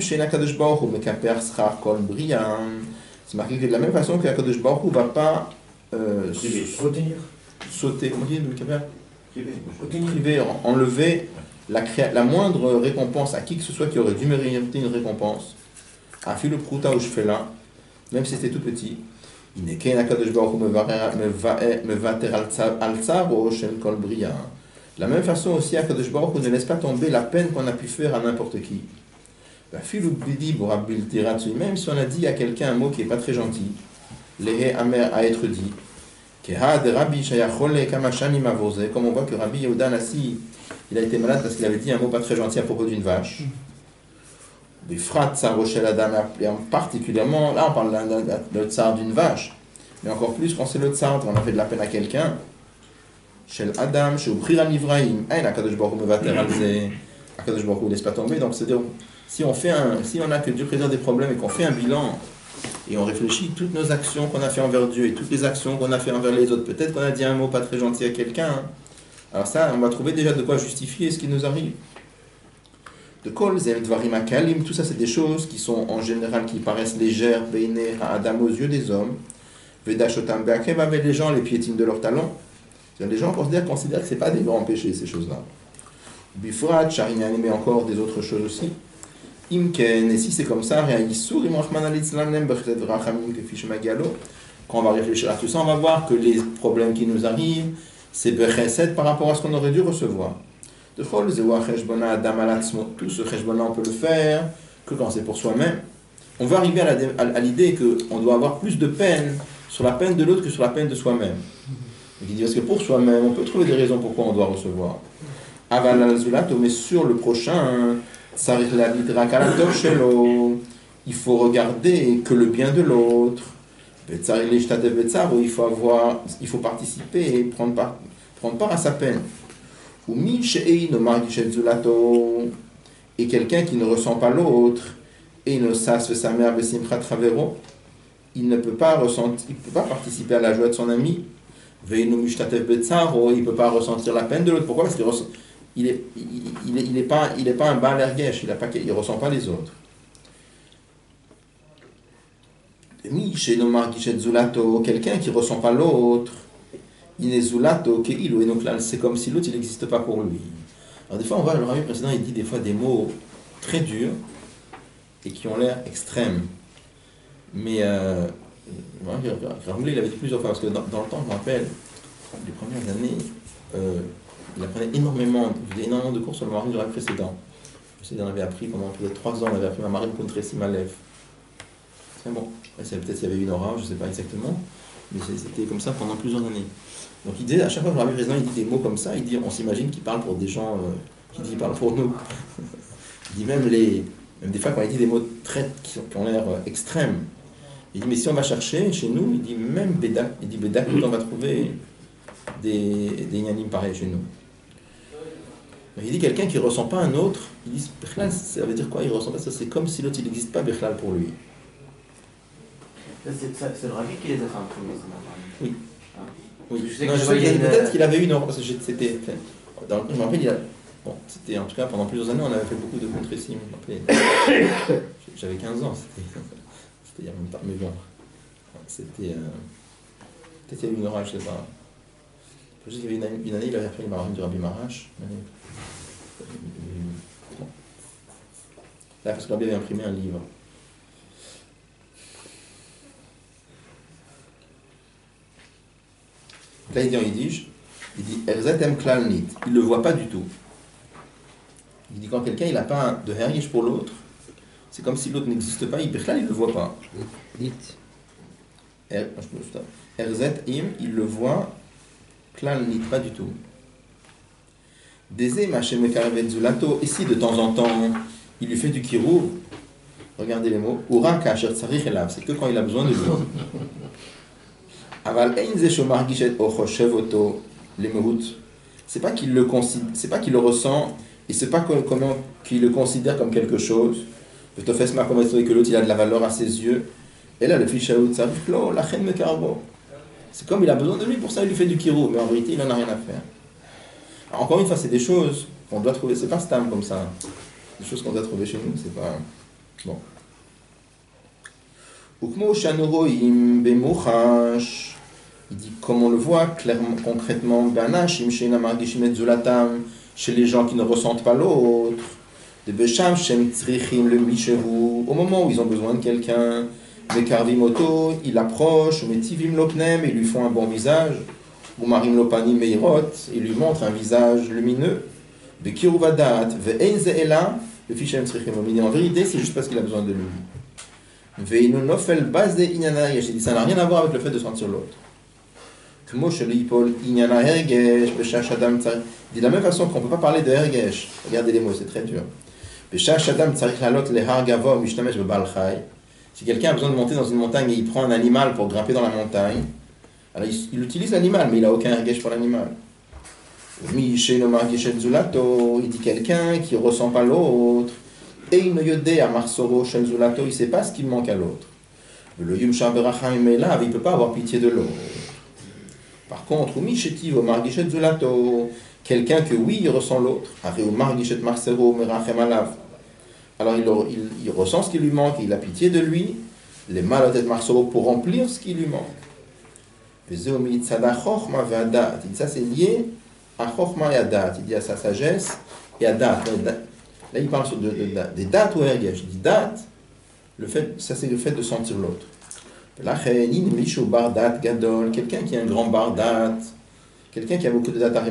A: marqué que de la même façon que Akadosh Baruch Hu ne va pas euh,
B: retenir,
A: sauter, comment dire, priver, enlever La, créa... la moindre récompense à qui que ce soit qui aurait dû mériter une récompense, à fil le prouta où je fais là, même si c'était tout petit, il n'est qu'un Akadosh Baruch Hu me vater al-tsar ou shen kol bria. De la même façon aussi, Akadosh Baruch Hu ne laisse pas tomber la peine qu'on a pu faire à n'importe qui. Même si on a dit à quelqu'un un mot qui n'est pas très gentil, les amer à être dit, comme on voit que Rabbi Yehuda Nassi, il a été malade parce qu'il avait dit un mot pas très gentil à propos d'une vache. Des frats tsar rochel adam, particulièrement, là on parle de tsar d'une vache, mais encore plus quand c'est le tsar, quand on a fait de la peine à quelqu'un. Shel adam, chez Ubriram Ivraim, ein Akadosh Baruch Hu mevater al ze, Akadosh Baruch Hu ne laisse pas tomber. Donc c'est-à-dire, si on fait un, si on a que Dieu préserve des problèmes et qu'on fait un bilan, et on réfléchit toutes nos actions qu'on a fait envers Dieu et toutes les actions qu'on a fait envers les autres, peut-être qu'on a dit un mot pas très gentil à quelqu'un, alors ça, on va trouver déjà de quoi justifier ce qui nous arrive. De kol zem dvarim akalim, tout ça c'est des choses qui sont en général qui paraissent légères, beine ha'adam aux yeux des hommes. Vedashotam be'akev, avec les gens les piétinent de leurs talons. Les gens considèrent, considèrent que c'est pas des grands péchés ces choses-là. Bifrat, charinyan, mais encore des autres choses aussi. Imken, et si c'est comme ça, quand on va réfléchir à tout ça, on va voir que les problèmes qui nous arrivent, c'est Bechesed par rapport à ce qu'on aurait dû recevoir. Tout ce cheshbona, on peut le faire que quand c'est pour soi-même. On va arriver à, la, à, à l'idée qu'on doit avoir plus de peine sur la peine de l'autre que sur la peine de soi-même. Il dit parce que pour soi-même, on peut trouver des raisons pourquoi on doit recevoir. Aval al-zulato, mais sur le prochain, il faut regarder que le bien de l'autre. Il faut avoir, il faut participer et prendre part, prendre part à sa peine. Et quelqu'un qui ne ressent pas l'autre, et ne sasse sa mère, il ne peut pas ressentir, il peut pas participer à la joie de son ami. Il ne peut pas ressentir la peine de l'autre. Pourquoi? Parce qu'il ressent, il est, il est, il est pas, il est pas un baal ergesh, il a pas, il ressent pas les autres. Quelqu'un qui ressent pas l'autre, c'est comme si l'autre il n'existe pas pour lui. Alors des fois on voit le rabbi précédent, il dit des fois des mots très durs et qui ont l'air extrêmes. Mais euh, il avait dit plusieurs fois, parce que dans, dans le temps, je me rappelle, les premières années, euh, il apprenait énormément, il faisait énormément de cours sur le mari du rabbi précédent. Je sais, il en avait appris pendant peut-être trois ans, on avait appris ma marine contre Simalev. C'est bon, peut-être qu'il y avait une aura, je ne sais pas exactement, mais c'était comme ça pendant plusieurs années. Donc il disait, à chaque fois que le rabbi président il dit des mots comme ça, il dit, on s'imagine qu'il parle pour des gens, euh, qu'il dit, il parle pour nous. Il dit même, les, même des fois quand il dit des mots très, qui, qui ont l'air euh, extrêmes, il dit, mais si on va chercher chez nous, il dit, même Bédak, il dit, Bédak, on va trouver des, des nyanim pareils chez nous. Donc, il dit, quelqu'un qui ne ressent pas un autre, il dit, Bechlal, ça veut dire quoi? Il ne ressent pas ça, c'est comme si l'autre, il n'existe pas, Bechlal, pour lui.
E: C'est, c'est le rabbi qui les a fait un premier, ça m'a parlé.
A: Oui.
E: Ah.
A: Oui.
E: Je sais
A: non,
E: que
A: je
E: je
A: sais qu'il
E: une...
A: peut-être qu'il avait une aura, parce que c'était, dans, je me rappelle, il a, bon, c'était en tout cas, pendant plusieurs années, on avait fait beaucoup de contrésim, je me rappelle. J'avais quinze ans, c'était, c'était il y a même pas, mais bon. C'était. Euh, peut-être qu'il y a eu une orage, je ne sais pas. Je sais qu'il y avait une, une année, il avait appris les marahim du Rabbi Marash. Là, parce que Rabbi avait imprimé un livre. Là, il dit en yiddish, il dit Erzetem klalnit. Il ne le voit pas du tout. Il dit quand quelqu'un il n'a pas de hergish pour l'autre, c'est comme si l'autre n'existe pas, il ne le voit pas. Erzet im, il le voit, klalnit, pas du tout. Dezé machem mekarevet zulato, ici de temps en temps, il lui fait du kirouv. Regardez les mots. Ura kasher tsarich elav, c'est que quand il a besoin de lui. Aval ein ze shomar gishet ochoshev oto lemerut. C'est pas qu'il le considère, c'est pas qu'il le ressent, et c'est pas comment qu'il le considère comme quelque chose. Je te fais ce comme que l'autre il a de la valeur à ses yeux. Et là le fiche out tsarich lo lachen mekarbo. C'est comme il a besoin de lui, pour ça il lui fait du kirouv, mais en vérité il en a rien à faire. Alors, encore une fois, c'est des choses qu'on doit trouver, c'est pas stam comme ça. Des choses qu'on doit trouver chez nous, c'est pas. Bon. Il dit, comme on le voit clairement, concrètement, chez les gens qui ne ressentent pas l'autre, au moment où ils ont besoin de quelqu'un, ils l'approchent, ils lui font un bon visage, ou marim lopani meirot, il lui montre un visage lumineux, de kiruvadat, ve'en ze'ela, le fichem tzrichim. En vérité, c'est juste parce qu'il a besoin de lui. Ve'inu nofel base de inyana yesh. Il dit, ça n'a rien à voir avec le fait de sentir l'autre. Kmo shelipol inyana hergesh, beshash adam tzarich. De la même façon qu'on ne peut pas parler de hergesh. Regardez les mots, c'est très dur. Beshash adam tzarich lalot lehar gavo mishtamesh bebal chai. Si quelqu'un a besoin de monter dans une montagne et il prend un animal pour grimper dans la montagne, alors il, il utilise l'animal, mais il n'a aucun hergesh pour l'animal. Il dit quelqu'un qui ne ressent pas l'autre, et il ne yodé à marsoro shel zulato, il ne sait pas ce qu'il manque à l'autre. Le yum shaberacha imelav, il ne peut pas avoir pitié de l'autre. Par contre, mi shetiv au margishet zulato, quelqu'un que oui, il ressent l'autre, aré au margishet marsero merachem alav. Alors il, il, il ressent ce qui lui manque, il a pitié de lui, les malotet marsero pour remplir ce qui lui manque. Et ça c'est lié à Chochma et à Dat. Il dit à sa sagesse et à Dat. Là il parle sur de, de, de, des dates ou ergesh. Il dit Dat, le fait, ça c'est le fait de sentir l'autre. Quelqu'un qui a un grand bardat, quelqu'un qui a beaucoup de dat,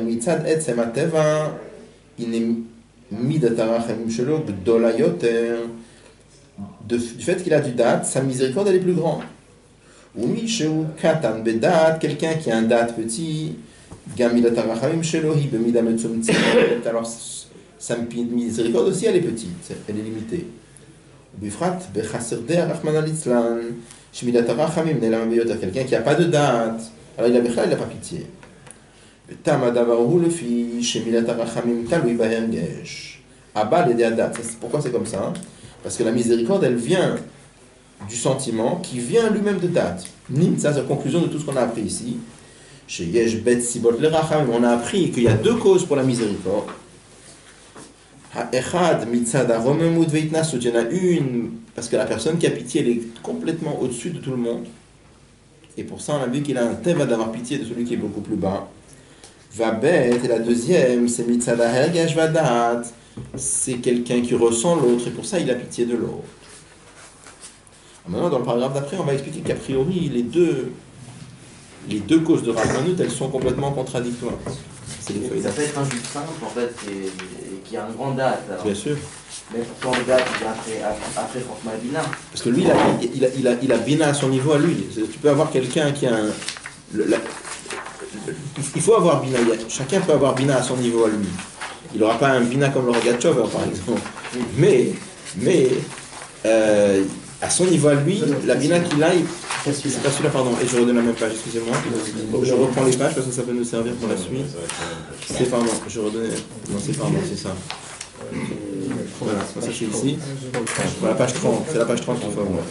A: du fait qu'il a du dat, sa miséricorde elle est plus grande. Ou Mishéou Katan Bedat, quelqu'un qui a un dat petit, Gamidat Arachamim Shelohi, Bemida Metzum Tzimot, alors sa miséricorde aussi elle est petite, elle est limitée. Bifrat Bechaserde Arachman Alitzlan, Shemidat Arachamim Nelam Beyota, quelqu'un qui n'a pas de dat, alors il a Bechla, il n'a pas pitié. Tamadavaru le fi, Shemidat Arachamim Talui Bahergesh, Abba le dat, pourquoi c'est comme ça? Parce que la miséricorde elle vient du sentiment qui vient lui-même de date. Ça, c'est la conclusion de tout ce qu'on a appris ici. Chez Yesh Bet Sibot le Racham, on a appris qu'il y a deux causes pour la miséricorde. Ha'echad mitzad ha'romemut ve'itnasut. Il y en a une, parce que la personne qui a pitié, elle est complètement au-dessus de tout le monde. Et pour ça, on a vu qu'il a un teva d'avoir pitié de celui qui est beaucoup plus bas. Va'bet, et la deuxième, c'est mitzad ha'hergesh va'dat. C'est quelqu'un qui ressent l'autre, et pour ça, il a pitié de l'autre. Maintenant, dans le paragraphe d'après, on va expliquer qu'a priori, les deux, les deux causes de Rachmanut, elles sont complètement contradictoires.
E: C'est les feuilles. Ça peut être un juif simple, en fait, et, et qui a un grand date. Alors.
A: Bien sûr.
E: Mais pourtant, le date, il vient après, après Chochma et Bina.
A: Parce que lui, il a, il, a, il, a, il a Bina à son niveau à lui. Tu peux avoir quelqu'un qui a un... Le, la, il faut avoir Bina. Chacun peut avoir Bina à son niveau à lui. Il n'aura pas un Bina comme le Rogatchov, par exemple. Mais... mais euh, à son niveau à lui, la bina qu'il a, c'est pas celui-là, pardon, et je redonne la même page, excusez-moi. Donc je reprends les pages parce que ça peut nous servir pour la suite. C'est pardon, je redonne, non c'est pardon, c'est ça. Voilà, ça c'est ici. Voilà, page trente, c'est la page trente qu'il faut avoir.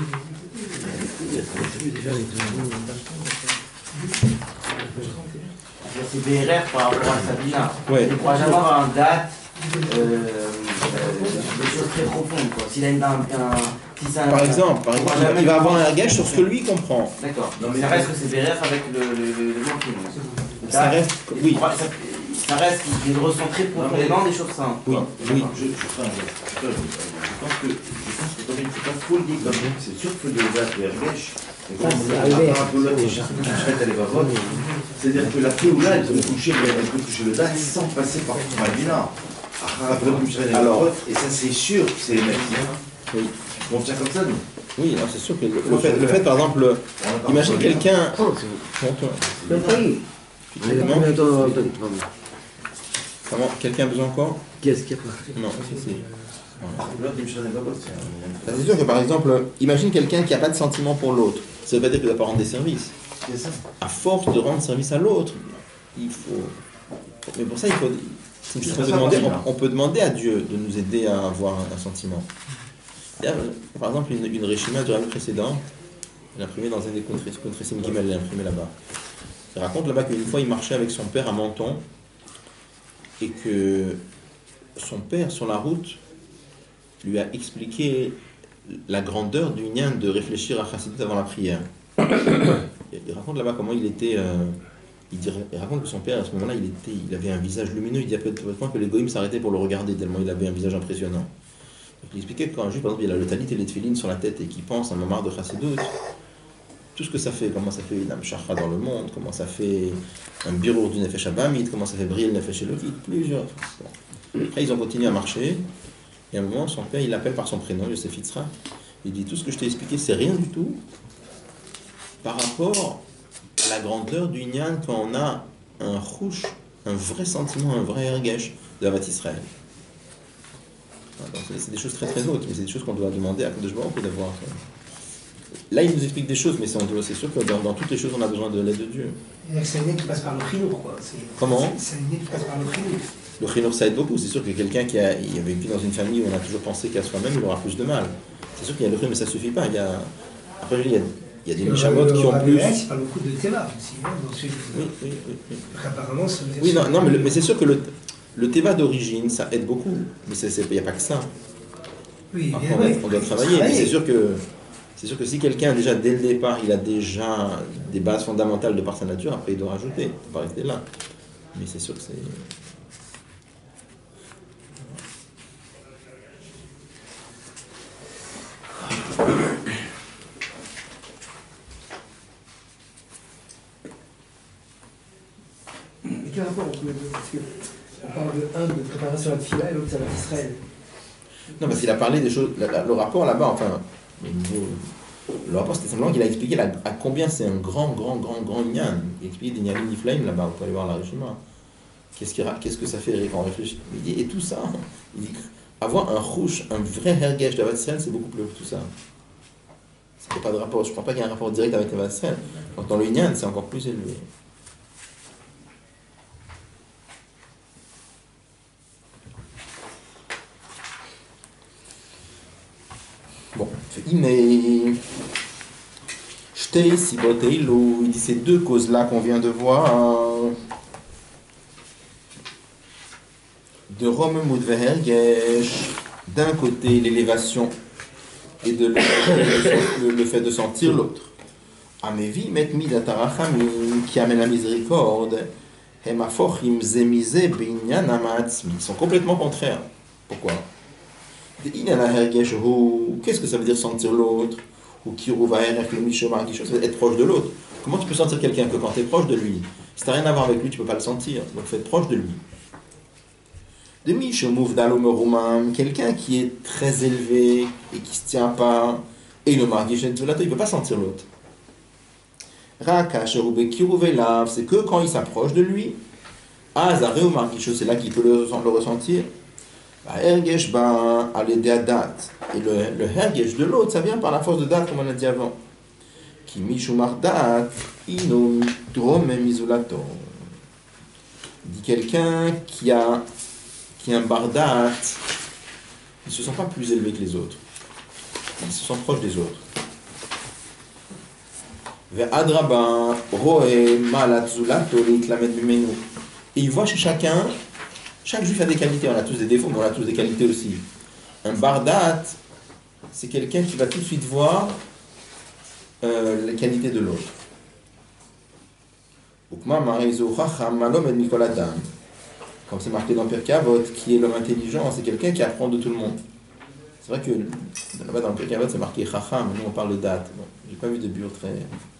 E: C'est B R R par rapport à Sabina.
A: Ouais.
E: Il ne pourra jamais avoir un date. Euh, euh, des choses très profondes, quoi. S'il a une, un, un, si un,
A: par exemple, par exemple il va avoir un hergesh sur ce que lui comprend.
E: D'accord. Donc ça reste que c'est B R F avec le, le, le, le manquement.
A: Ça reste, oui.
E: Ça, ça reste, il ressent très profondément des choses simples.
A: Oui, oui.
D: Je, je, enfin, je, je, je pense que, je pense que comme il ne faut pas trop le dire, comme c'est sûr que le date de Hergesh, c'est-à-dire que la Théoula, elle peut toucher, elle peut toucher le date sans passer par Malvina. Alors, et ça c'est sûr, c'est maintenant.
A: Oui.
D: On tient comme ça, nous.
A: Oui, alors c'est sûr que le, le, fait, le fait, par exemple, imagine quelqu'un. Comment quelqu'un a besoin quoi?
C: Qu'est-ce qu'il y a pas?
A: Non, c'est. C'est sûr que par exemple, imagine quelqu'un qui n'a pas de sentiment pour l'autre. Ça ne veut pas dire qu'il ne doit pas rendre des services.
D: C'est ça.
A: À force de rendre service à l'autre, il faut. Mais pour ça, il faut. On peut, demander, on, on peut demander à Dieu de nous aider à avoir un, un sentiment. Par exemple, une, une Réchima du Rabbi précédent, elle a imprimé dans un des Contressim Gimel, elle l'a imprimé là-bas. Elle raconte là-bas qu'une fois il marchait avec son père à Menton et que son père, sur la route, lui a expliqué la grandeur du nien de réfléchir à Chassidut avant la prière. Il raconte là-bas comment il était. Euh, il, dirait, il raconte que son père, à ce moment-là, il, était, il avait un visage lumineux. Il dit à peu de temps que les goïms s'arrêtaient pour le regarder, tellement il avait un visage impressionnant. Donc, il expliquait que quand un juif, par exemple, il a le talit et les tefilines sur la tête et qu'il pense à un moment de Chassidut, tout ce que ça fait, comment ça fait une amshachra dans le monde, comment ça fait un birour du nefesh abamit, comment ça fait briller le nefesh elokit, plusieurs. Bon. Après, ils ont continué à marcher. Et à un moment, son père, il l'appelle par son prénom, Yosef Yitzhak. Il dit, tout ce que je t'ai expliqué, c'est rien du tout par rapport à la grandeur du Inyan quand on a un rouge, un vrai sentiment, un vrai ergesh de Havat Israël. C'est des choses très très hautes, mais c'est des choses qu'on doit demander à Kadosh Baruch Hu d'avoir. Là, il nous explique des choses, mais c'est, c'est sûr que dans, dans toutes les choses, on a besoin de l'aide de Dieu.
B: C'est un lien qui passe par le chinour, quoi. C'est,
A: Comment?
B: C'est un lien qui passe par le chinour.
A: Le chinour, ça aide beaucoup. C'est sûr que quelqu'un qui a, il a vécu dans une famille où on a toujours pensé qu'à soi-même, il aura plus de mal. C'est sûr qu'il y a le chinour, mais ça ne suffit pas. Il y a, après, il y a, il y a des nishamotes qui ont plus.
B: Il parle beaucoup de Teva aussi, hein, dans ce...
A: Oui, oui, oui. oui.
B: Apparemment, ça
A: oui, non, non mais, le, mais c'est sûr que le, le Teva d'origine, ça aide beaucoup. Mais il n'y a pas que ça.
B: Oui,
A: Après,
B: bien,
A: on,
B: oui.
A: on doit travailler, mais c'est sûr que. C'est sûr que si quelqu'un, déjà dès le départ, il a déjà des bases fondamentales de par sa nature, après il doit rajouter, il ne peut pas rester là. Mais c'est sûr que c'est...
B: Mais quel rapport entre les deux? Parce qu'on parle de un de préparation à la Tfila et l'autre ça va Israël.
A: Non, parce qu'il a parlé des choses... La, la, le rapport là-bas, enfin... Au niveau, le rapport, c'était simplement qu'il a expliqué la, à combien c'est un grand, grand, grand, grand Nyan. Il a expliqué des Nyanim Niflaim là-bas, vous pouvez aller voir la Rishima. Qu'est-ce, qui, qu'est-ce que ça fait quand on réfléchit? Il dit, et tout ça, il dit, avoir un rouge, un vrai hergesh d'Havat Israël, c'est beaucoup plus haut que tout ça. C'est pas de rapport, je ne pense pas qu'il y ait un rapport direct avec Havat Israël. Donc dans le Nyan, c'est encore plus élevé. Bon, il dit ces deux causes-là qu'on vient de voir, de Rome Mudvehergesh, d'un côté l'élévation et de l'autre le, le fait de sentir l'autre. Amevi met midatarachamim qui amène la miséricorde, hemafochim zemize binyan amatzmi, ils sont complètement contraires. Pourquoi? Qu'est-ce que ça veut dire sentir l'autre? Ou être proche de l'autre. Comment tu peux sentir quelqu'un que quand tu es proche de lui? Si tu n'as rien à voir avec lui, tu ne peux pas le sentir. Donc il faut être proche de lui. Demi quelqu'un qui est très élevé et qui ne se tient pas, et le margichet de il ne peut pas sentir l'autre. C'est que quand il s'approche de lui, c'est là qu'il peut le, le ressentir. Hergesh ben à l'aider à date. Et le, le hergesh de l'autre, ça vient par la force de date, comme on a dit avant. Qui mishumar date, inom drome misulato. Dit quelqu'un qui a, qui a un bardat, il ne se sent pas plus élevé que les autres. Il se sent proche des autres. Vers adraba, roe malatzulato, litlamet bimenu. Et il voit chez chacun. Chaque juif a des qualités, on a tous des défauts, mais on a tous des qualités aussi. Un bardat, c'est quelqu'un qui va tout de suite voir euh, les qualités de l'autre. Ukma Marezo Chacham Malom et Mikol Adam. Comme c'est marqué dans Pirkei Avot, qui est l'homme intelligent, c'est quelqu'un qui apprend de tout le monde. C'est vrai que là-bas dans le Pirkei Avot, c'est marqué Chacham, mais nous on parle de date. Bon, j'ai pas vu de bure très.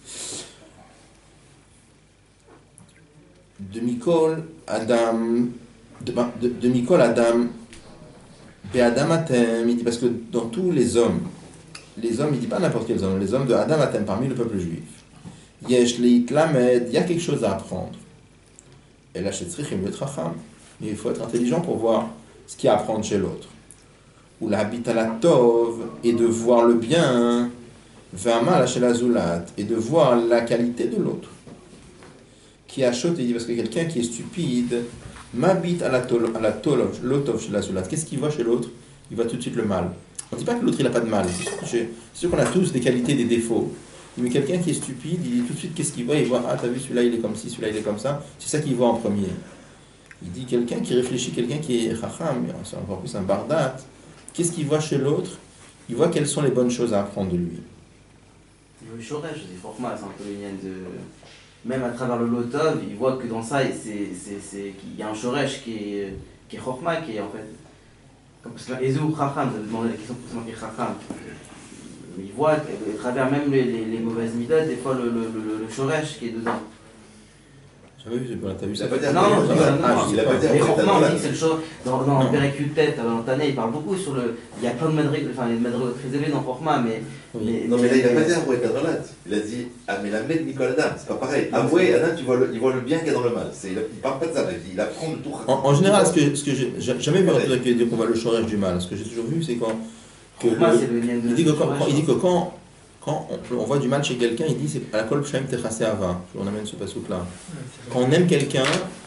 A: De Mikol Adam. De, de, de Mikol Adam. Be'adam Atem, il dit parce que dans tous les hommes, les hommes, il dit pas n'importe quels hommes, les hommes de Adam Atem parmi le peuple juif. Yesh Leit Lamed, il y a quelque chose à apprendre. Et là, chez Tzrichim le Tracham, il faut être intelligent pour voir ce qu'il y a à apprendre chez l'autre. Ou la habit à la Tov, et de voir le bien, V'amal chez la Zulat, et de voir la qualité de l'autre. Qui a chaud, il dit parce que quelqu'un qui est stupide, m'habite à la Tolov, à la Tolov, l'Otov chez la Zulat. Qu'est-ce qu'il voit chez l'autre? Il voit tout de suite le mal. On ne dit pas que l'autre il n'a pas de mal. C'est sûr qu'on a tous des qualités, des défauts. Mais quelqu'un qui est stupide, il dit tout de suite qu'est-ce qu'il voit. Il voit, ah, t'as vu, celui-là il est comme ci, celui-là il est comme ça. C'est ça qu'il voit en premier. Il dit quelqu'un qui réfléchit, quelqu'un qui est chacham, c'est encore plus un bardat. Qu'est-ce qu'il voit chez l'autre? Il voit quelles sont les bonnes choses à apprendre de lui.
E: Le shoresh, c'est forcément, c'est un peu le lien de. Même à travers le lotov, il voit que dans ça, c'est, c'est, c'est, qu'il y a un shoresh qui est, qui est chorma, qui est en fait. Parce que Ezou Chacham, ça demande la question pour se marquer Chacham. Il voit à travers même les, les, les mauvaises midotes, des fois le, le, le, le shoresh qui est dedans.
A: J'avais vu, t'as vu ça?
E: Non, non, non,
D: il a pas dit
E: les Chorma, on dit
D: après.
E: que c'est le shoresh. Dans, dans le Péricule Tête, dans Tané, il parle beaucoup sur le. Il y a plein de madrigas, enfin, les madrigas très élevés dans Chorma, mais.
A: Oui.
D: Non, mais là, il n'a pas dit Avoué Kadrolat. Il a dit Ah, mais la mère de Nicolas Adam, c'est pas pareil. Avoué, Adam, tu vois le, il voit le bien qu'il y a dans le mal. C'est, il ne parle pas de ça, il, dit, il apprend de tout.
A: En, en général, ce que, ce que j'ai jamais vu un truc qui dire qu'on voit le shoresh du mal. Ce que j'ai toujours vu, c'est quand. Que
E: Chorma,
A: le,
E: c'est le lien de.
A: il dit que quand, quand, il dit que quand, quand on, on voit du mal chez quelqu'un, il dit c'est à la kol pshaim techasé ava. On amène ce pasouk là. Quand on aime quelqu'un,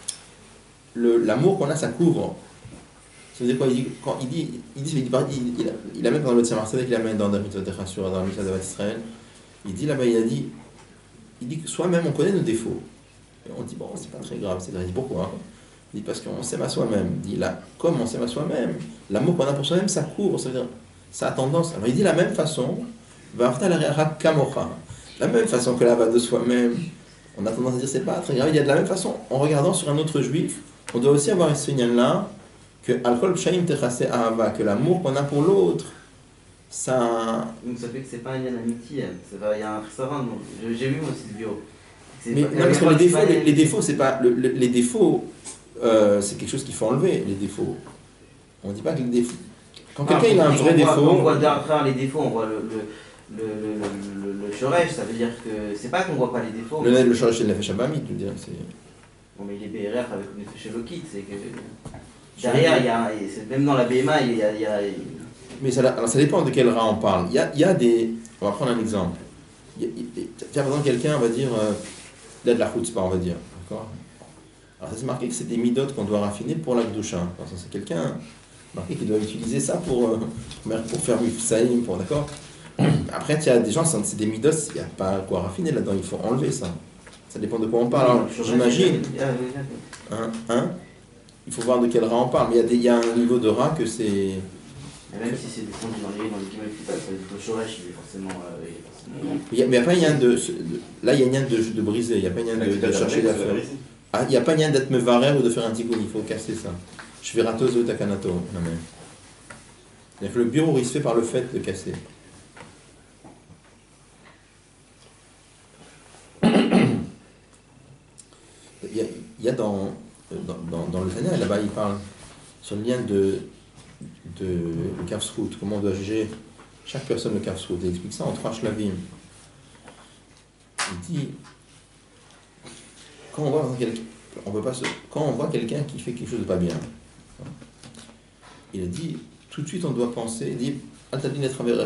A: le, l'amour qu'on a, ça couvre. Ça veut dire quoi? Il dit, quand il dit, il dit, il, dit, il, il, il amène dans le Tzemar Tzedek, il amène dans la mitzvah de Chassura, dans la mitzvah de Israël. Il dit là-bas, il a dit, il dit que soi-même on connaît nos défauts. Et on dit bon, c'est pas très grave. C'est il dit pourquoi? Il dit parce qu'on s'aime à soi-même. Il dit là, comme on s'aime à soi-même, l'amour qu'on a pour soi-même, ça couvre. Ça veut dire, ça a tendance. Alors il dit la même façon, la même façon que la va de soi-même, on a tendance à dire c'est pas très grave. Il y a de la même façon, en regardant sur un autre juif, on doit aussi avoir ce signal-là que Al-Kol Pshaim Techasé Ahava, que l'amour qu'on a pour l'autre, ça.
E: Donc ça fait que c'est pas un lien d'amitié, il y a un restaurant, donc j'ai vu moi aussi le bureau.
A: Mais non, parce que les défauts, les, les défauts, c'est pas. Le, le, les défauts, euh, c'est quelque chose qu'il faut enlever, les défauts. On dit pas que les défauts. Quand
E: ah,
A: quelqu'un il a un vrai
E: on
A: défaut.
E: Voit, on voit derrière les défauts, on voit le. le Le, le, le, le shoresh, ça veut dire que c'est pas qu'on voit pas les défauts.
A: Le, le shoresh, c'est le nefesh habamit, tu veux dire. C'est...
E: Bon, mais il est B R R avec le nefesh elokit, c'est que. Derrière, il y a, même dans la B M A, il y a. Il y a...
A: Mais ça, alors ça dépend de quel rat on parle. Il y a, il y a des. On va prendre un exemple. Il y a, il, tiens, par exemple, quelqu'un va dire. Euh, il a de la chutzpah, on va dire. D'accord? Alors ça c'est marqué que c'est des midotes qu'on doit raffiner pour la gdoucha. C'est quelqu'un marqué qui doit utiliser ça pour, euh, pour faire mifsaïm, pour. D'accord? Après, il y a des gens, c'est des midos, il n'y a pas quoi raffiner là-dedans, il faut enlever ça. Ça dépend de quoi on parle. Alors, j'imagine. Hein, hein, il faut voir de quel rat on parle. Mais il y a, des, il y a un niveau de rat que c'est.
E: Même si c'est descendu dans les dans les kilomètres, le shoresh, il est forcément. Euh, il est forcément...
A: Il n'y a, a pas rien de, de. Là, il y a rien de, de briser, il n'y a pas rien de, de chercher d'affaire. Ah, il n'y a pas rien d'être mevarer ou de faire un tikkun, il faut casser ça. Je vais ratos ou takanato. Le bureau, il se fait par le fait de casser. Il y a, il y a dans, dans, dans, dans le Tanya, là-bas, il parle sur le lien de, de le Kafsrout, comment on doit juger chaque personne le Kafsrout. Il explique ça en trois shlavim. Il dit, quand on voit quelqu'un, on peut pas se, quand on voit quelqu'un qui fait quelque chose de pas bien, il a dit, tout de suite on doit penser, il dit, tu ne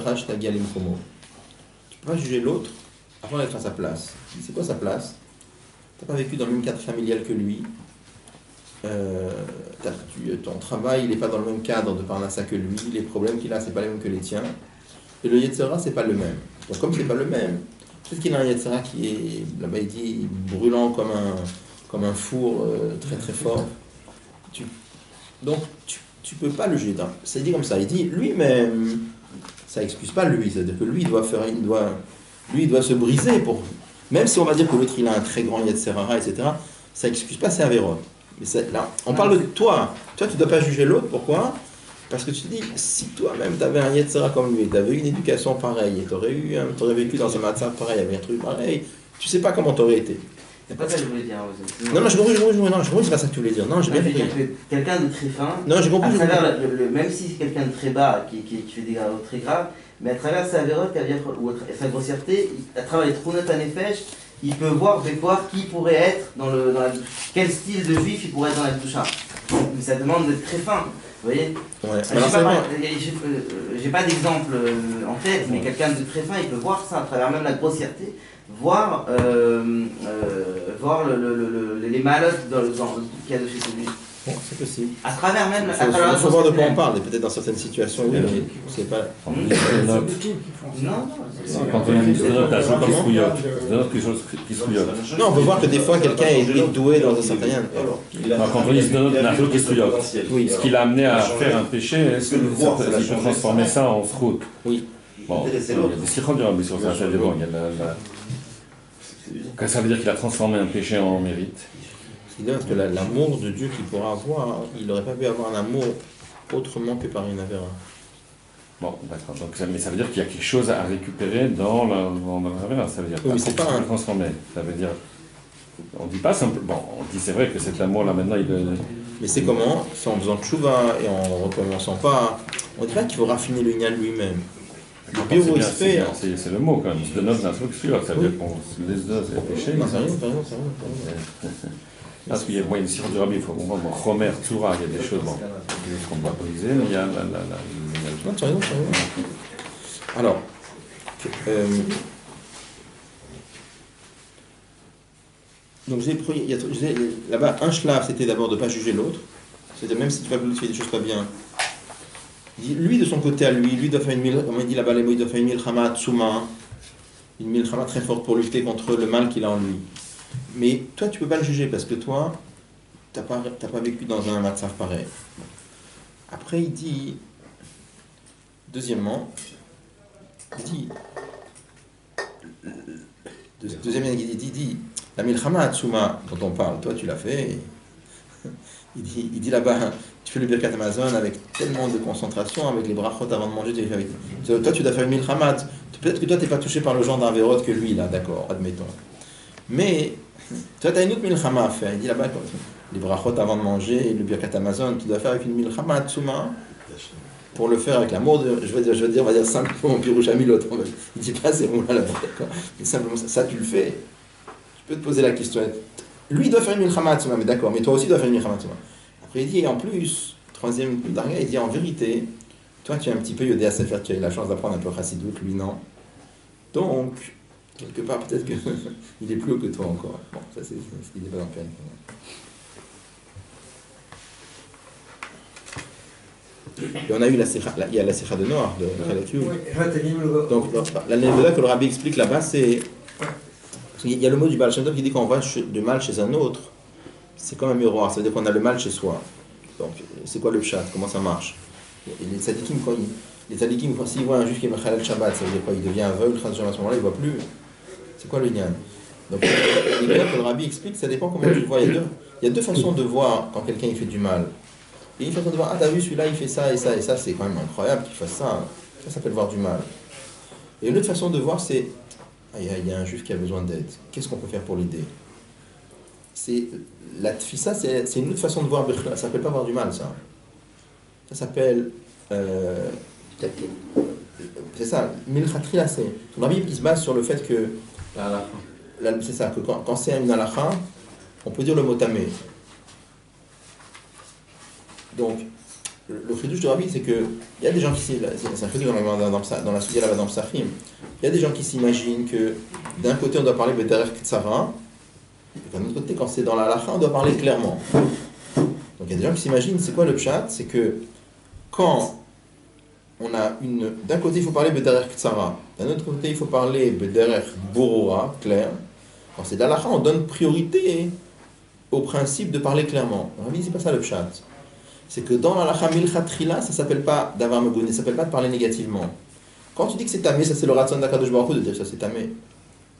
A: peux pas juger l'autre avant d'être à sa place. C'est quoi sa place? Tu n'as pas vécu dans le même cadre familial que lui. Euh, tu, ton travail, il n'est pas dans le même cadre de parnassa que lui. Les problèmes qu'il a, ce n'est pas les mêmes que les tiens. Et le Yetzera, ce n'est pas le même. Donc comme ce n'est pas le même, peut-être qu'il a un Yetzera qui est, là-bas il dit, brûlant comme un, comme un four euh, très très fort. Tu, donc tu ne peux pas le juger. Ça dit comme ça. Il dit lui-même, ça n'excuse pas lui. C'est-à-dire que lui, il doit faire, il doit, lui, il doit se briser pour... Même si on va dire que l'autre il a un très grand Yetzerara, et cetera, ça n'excuse pas ses Averot. Mais ça, là, on parle de toi. Toi, tu ne dois pas juger l'autre. Pourquoi? Parce que tu te dis, si toi-même tu avais un Yetzera comme lui, tu avais eu une éducation pareille, et tu aurais, eu, aurais vécu dans un matzah pareil, avec un truc pareil, tu sais pas comment tu aurais été.
E: C'est pas ça que je voulais dire. Aussi.
A: Non, non, j'ai compris, j'ai compris, non, j'ai compris, c'est pas ça que tu voulais dire. Non, j'ai bien compris.
E: Quelqu'un de très fin,
A: non, j'ai compris,
E: à
A: j'ai
E: travers
A: compris.
E: le, le, même si c'est quelqu'un de très bas, qui, qui, qui fait des gravures très graves, mais à travers sa vérote, ou sa grossièreté, à travers les trous à nefesh, il peut voir, peut voir qui pourrait être dans le, dans la, quel style de juif il pourrait être dans la doucha. Mais ça demande d'être très fin. Vous voyez,
A: ouais.
E: j'ai pas, pas, euh, pas d'exemple euh, en tête, mais quelqu'un de très fin, il peut voir ça à travers même la grossièreté, voir, euh, euh, voir le, le, le, les malottes dans, dans, qu'il y a de chez celui.
A: Bon, c'est possible.
E: À travers même.
A: Il faut, faut, faut voir de quoi on parle, et peut-être dans certaines situations, oui, mais c'est pas.
E: Non, non,
C: quand on dit que c'est un qui se couillote, c'est quelque chose qui se couillote.
A: Non, on peut voir que des fois quelqu'un est doué dans un certain lien.
C: Quand on dit que c'est un qui se couillote, ce qui l'a amené à faire un péché, est-ce qu'il peut transformer ça en fruit?
A: Oui.
C: Bon, il y a des sikhs du rabbi sur ça, ça dépend. Ça veut dire qu'il a transformé un péché en mérite.
A: Parce que l'amour de Dieu qu'il pourra avoir, il n'aurait pas pu avoir un amour autrement que par une avéra.
C: Bon, d'accord. Donc, mais ça veut dire qu'il y a quelque chose à récupérer dans la, dans la avéra. Ça veut dire
A: oui, mais c'est pas un...
C: transformer. Ça veut dire, on dit pas simplement. Bon, on dit c'est vrai que cet amour là maintenant il.
A: Mais c'est comment? C'est en faisant tchouva et en recommençant pas. On dit pas qu'il faut raffiner le Inyan lui-même. Le bureau il se fait.
C: C'est le mot quand même. C'est de notre nation qui ça veut dire qu'on se laisse deux, c'est péché.
A: Non, c'est rien, c'est rien, c'est rien.
C: Parce qu'il y a bon, une sirop du rabbi, il faut comprendre, bon, Romer, Tsura, il y a des choses bon, qu'on doit briser, mais il y a la... la, la, la...
A: Non, tu as raison, tu as raison. Alors, euh, donc j'ai pris, là-bas, un shlav, c'était d'abord de ne pas juger l'autre, c'était même si tu vas faire des choses pas bien. Lui, de son côté à lui, lui doit faire une mille, comme il dit là-bas, il doit faire une milchama tsuma, une milchama très forte pour lutter contre le mal qu'il a en lui. Mais toi, tu ne peux pas le juger parce que toi, tu n'as pas, t'as pas vécu dans un matzav pareil. Après, il dit, deuxièmement, il dit, deuxièmement, il dit, il dit la milchama atsuma dont on parle, toi, tu l'as fait. Il dit, il dit là-bas, tu fais le birkat Amazon avec tellement de concentration, avec les brachot avant de manger, tu avec... toi, tu dois faire une milchama. Peut-être que toi, tu n'es pas touché par le genre d'un verrot que lui, là, d'accord, admettons. Mais toi, tu as une autre milchama à faire. Il dit là-bas, les brachot avant de manger, le birkat Amazon, tu dois faire avec une milchama atsuma pour le faire avec l'amour de. Je veux dire, je veux dire, on va dire simplement pirouche amilot. Il dit pas c'est bon là, d'accord. Mais simplement, ça, ça, tu le fais. Tu peux te poser la question. Lui, il doit faire une milchama atsuma, mais d'accord, mais toi aussi, tu dois faire une milchama atsuma. Après, il dit, et en plus, troisième dernier, il dit en vérité, toi, tu es un petit peu Yodéa Sefer, tu as eu la chance d'apprendre un peu Chassidut, lui, non. Donc, quelque part, peut-être qu'il est plus haut que toi encore. Bon, ça, c'est ce qu'il n'est pas dans le peine. Et on a eu la sikha, il y a la sikha de Noir, de Khalakiou. Donc, l'anecdote que le rabbi explique là-bas, c'est. Il y a le mot du Baal Shem Tov qui dit qu'on voit du mal chez un autre, c'est comme un miroir, ça veut dire qu'on a le mal chez soi. Donc, c'est quoi le pshat? Comment ça marche? Et les tzadikim, quand ils, les tzadikim, quand s'ils voient un juif qui est Mechalel Shabbat, ça veut dire quoi? Il devient aveugle, à ce moment-là, il ne voit plus. C'est quoi le nyan? Donc, les gars que le rabbi explique, ça dépend comment tu le vois. Il y a deux, il y a deux façons de voir quand quelqu'un il fait du mal. Il y a une façon de voir, ah, t'as vu, celui-là, il fait ça et ça et ça, c'est quand même incroyable qu'il fasse ça. Ça s'appelle voir du mal. Et une autre façon de voir, c'est, ah, il y a, il y a un juif qui a besoin d'aide. Qu'est-ce qu'on peut faire pour l'aider? C'est la tfissa, c'est, c'est une autre façon de voir. Ça s'appelle pas voir du mal, ça. Ça s'appelle, euh, c'est ça, milchatria, c'est la Bible qui se base sur le fait que, la, c'est ça, que quand, quand c'est une halakha, on peut dire le mot tamé. Donc, le, le chidouche de Rabbi, c'est que il y a des gens qui c'est un chidouche dans, dans, dans, dans la suite là-bas dans Psachim. Il y a des gens qui s'imaginent que d'un côté on doit parler b'derech ktsara, et d'un autre côté quand c'est dans la halakha on doit parler clairement. Donc il y a des gens qui s'imaginent, c'est quoi le pshat? C'est que quand on a une, d'un côté il faut parler b'derech ktsara, d'un autre côté il faut parler b'derech borura, clair. Quand c'est de la halakha on donne priorité au principe de parler clairement. Rabbi, c'est pas ça le pshat. C'est que dans la halakha milchatrila, ça s'appelle pas d'avoir megouné, ça s'appelle pas de parler négativement. Quand tu dis que c'est tamé, ça c'est le ratzon d'Akadosh Baruch Hu de dire que ça c'est tamé.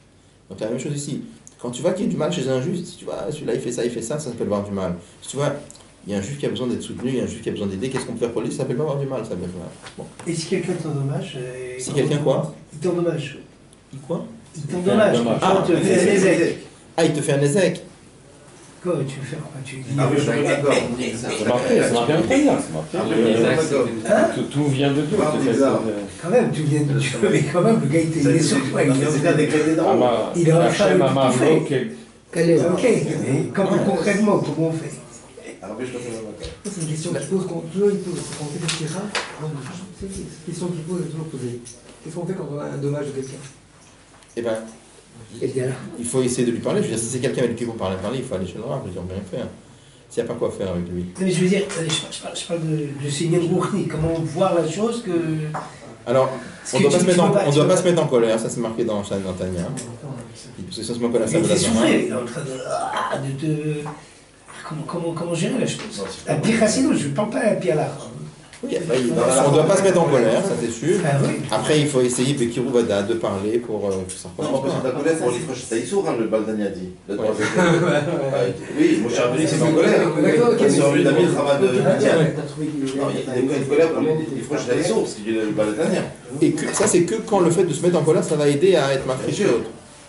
A: Donc la même chose ici. Quand tu vois qu'il y a du mal chez un juif, si tu vois, celui-là il fait ça, il fait ça, ça s'appelle voir du mal. Si tu vois, il y a un juif qui a besoin d'être soutenu, il y a un juif qui a besoin d'aider, qu'est-ce qu'on peut faire pour lui? Ça s'appelle pas voir du mal, ça s'appelle du mal. Bon.
B: Et si quelqu'un t'endommage euh,
A: Si quelqu'un quoi?
B: Il t'endommage.
A: Il quoi?
B: Il t'endommage.
A: Ah,
B: tu fais un ézec.
A: Ah, il te fait un ézec.
B: Quoi, tu veux faire quoi? Tu dis.
D: Ah oui, je suis d'accord.
C: C'est marqué, c'est marqué en italien, c'est marqué.
B: Hein?
C: Tout, tout vient de Dieu.
D: Ah,
C: c'est
D: bizarre.
C: fait-
B: Quand même, tu viens de Dieu, mais quand même, le gars, il est sur toi. Il est
D: C'est bien d'écrire des drôles.
C: Ama-
B: Il est en train de
C: Hachem
B: tout
C: Amar
B: faire.
C: Lo, que-
B: Ok, mais comment, concrètement, comment on fait?
D: Alors, mais je suis pas d'accord.
F: C'est une question qu'il pose, qu'on toujours il pose. Quand on fait des tirades, c'est une question qu'il pose, elle est toujours posée. Qu'est-ce qu'on fait quand on a un dommage de quelqu'un?
A: Eh ben,
B: Et bien là.
A: il faut essayer de lui parler. Je veux dire, si c'est quelqu'un avec qui vous parlez, parler, il faut aller chez le rab, ils ont rien faire. S'il n'y a pas quoi faire avec lui.
B: Mais je veux dire, je parle, je parle, je parle de, de Seigneur Rouhni, comment voir la chose que.
A: Alors,
B: Parce
A: on
B: que
A: doit
B: tu-
A: pas se
B: tu
A: mettre en,
B: peux pas-
A: on
B: tu
A: doit
B: peux
A: pas
B: pas-
A: se mettre en colère, ça c'est marqué dans Shana Nantania. Parce que si on se met en colère, ça
B: Mais
A: veut
B: il est
A: dire
B: souffré, il est en train de. ah, de, de- Comment, comment, comment gérer la chose? La pire Hassidout, je ne parle pas à la pire là.
A: Oui, bah, il- on ne doit pas se mettre en colère, ça c'est sûr.
B: Ah oui.
A: Après, il faut essayer, Bekirou Vada, de parler pour euh, que ça
D: Non, en
A: recommence
D: plus,
A: pas.
D: c'est ta colère pour l'Ifrosh Taïsour, hein, le Baldani a dit. Le
A: Ouais.
D: troisième. Ouais. Oui, mon cher Abdelik, c'est en colère.
F: D'accord, ok.
D: Sur lui, David Ramad de Midian.
F: T'as trouvé qu'il est.
D: Non, il y a une colère pour l'Ifrosh Taïsour, parce qu'il est le Baldani.
A: Et que, ça, c'est que quand le fait de se mettre en colère, ça va aider à être marqué chez l'autre.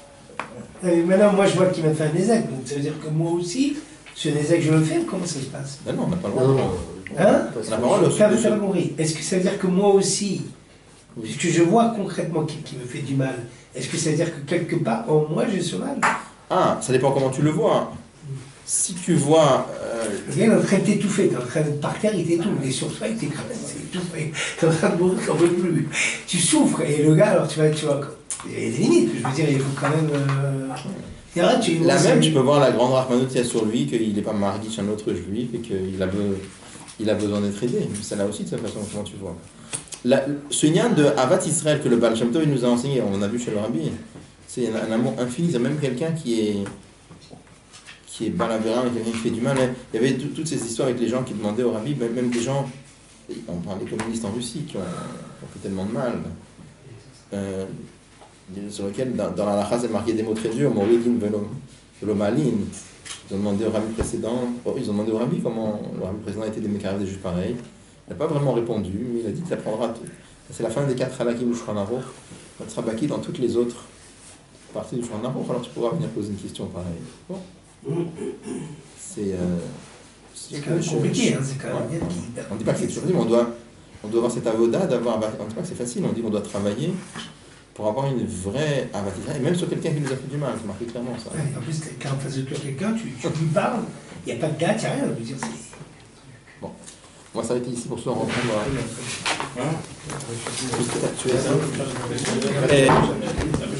B: Et maintenant, moi, je vois qu'il m'a fait un ézec, donc ça veut dire que moi aussi, ce ézec, je le fais, comment ça se passe?
A: Non, non, on n'a pas le droit.
B: Hein?
A: On n'a pas le droit de
B: Ça
A: de-
B: vous pas compris. Est-ce que ça veut dire que moi aussi, puisque je vois concrètement qui, qui me fait du mal, est-ce que ça veut dire que quelque part en moi j'ai ce mal?
A: Ah, ça dépend comment tu le vois. Si tu vois. euh,
B: Le gars il est en train de t'étouffer, t'es en train de par terre, il t'étouffe, et sur toi il t'écrase, il t'étouffe, t'es en train de mourir, t'en peux plus. Tu souffres, et le gars, alors tu vas, tu vas, il y a des limites, je veux dire, il faut quand même. Euh... Et là, tu,
A: La
B: c'est-
A: même, tu peux voir la grande Rahmanout qu'il y a sur lui, qu'il n'est pas marguiche un autre juif et qu'il a, be- il a besoin d'être aidé. C'est là aussi de cette façon comment tu vois. La, ce lien de Avat Israël que le Baal Shem Tov il nous a enseigné, on a vu chez le Rabbi, c'est un, un amour infini. C'est même quelqu'un qui est qui est balavérin, quelqu'un qui fait du mal. Il y avait tout- toutes ces histoires avec les gens qui demandaient au Rabbi, même, même des gens, on parle des communistes en Russie qui ont, qui ont fait tellement de mal. Euh, sur lequel, dans, dans la halakha, c'est marqué des mots très durs, Moridin Velomalin. Ils ont demandé au rabbi précédent, oh, ils ont demandé au rabbi comment le rabbi précédent était des mécanismes des juifs pareils. Il n'a pas vraiment répondu, mais il a dit qu'il apprendra tout. C'est la fin des quatre halakim du Shulchan Aruch. Il sera baki dans toutes les autres parties du Shulchan Aruch, alors tu pourras venir poser une question pareille. Bon. C'est. Euh,
B: C'est quand même compliqué, hein, c'est quand même
A: Ouais.
B: bien qui-
A: On ne dit pas que c'est toujours dit, mais on doit, on doit avoir cet avoda, d'avoir. On ne dit pas que c'est facile, on dit qu'on doit travailler pour avoir une vraie avatisa, et même sur quelqu'un qui nous a fait du mal, c'est marqué clairement ça.
B: Ouais, en plus, quand en face de toi quelqu'un, tu, tu lui parles, il n'y a pas de date, il n'y a rien. Je veux dire, c'est-
A: Bon, on va s'arrêter ici pour se reprendre. Hein? Tu es ça? Et-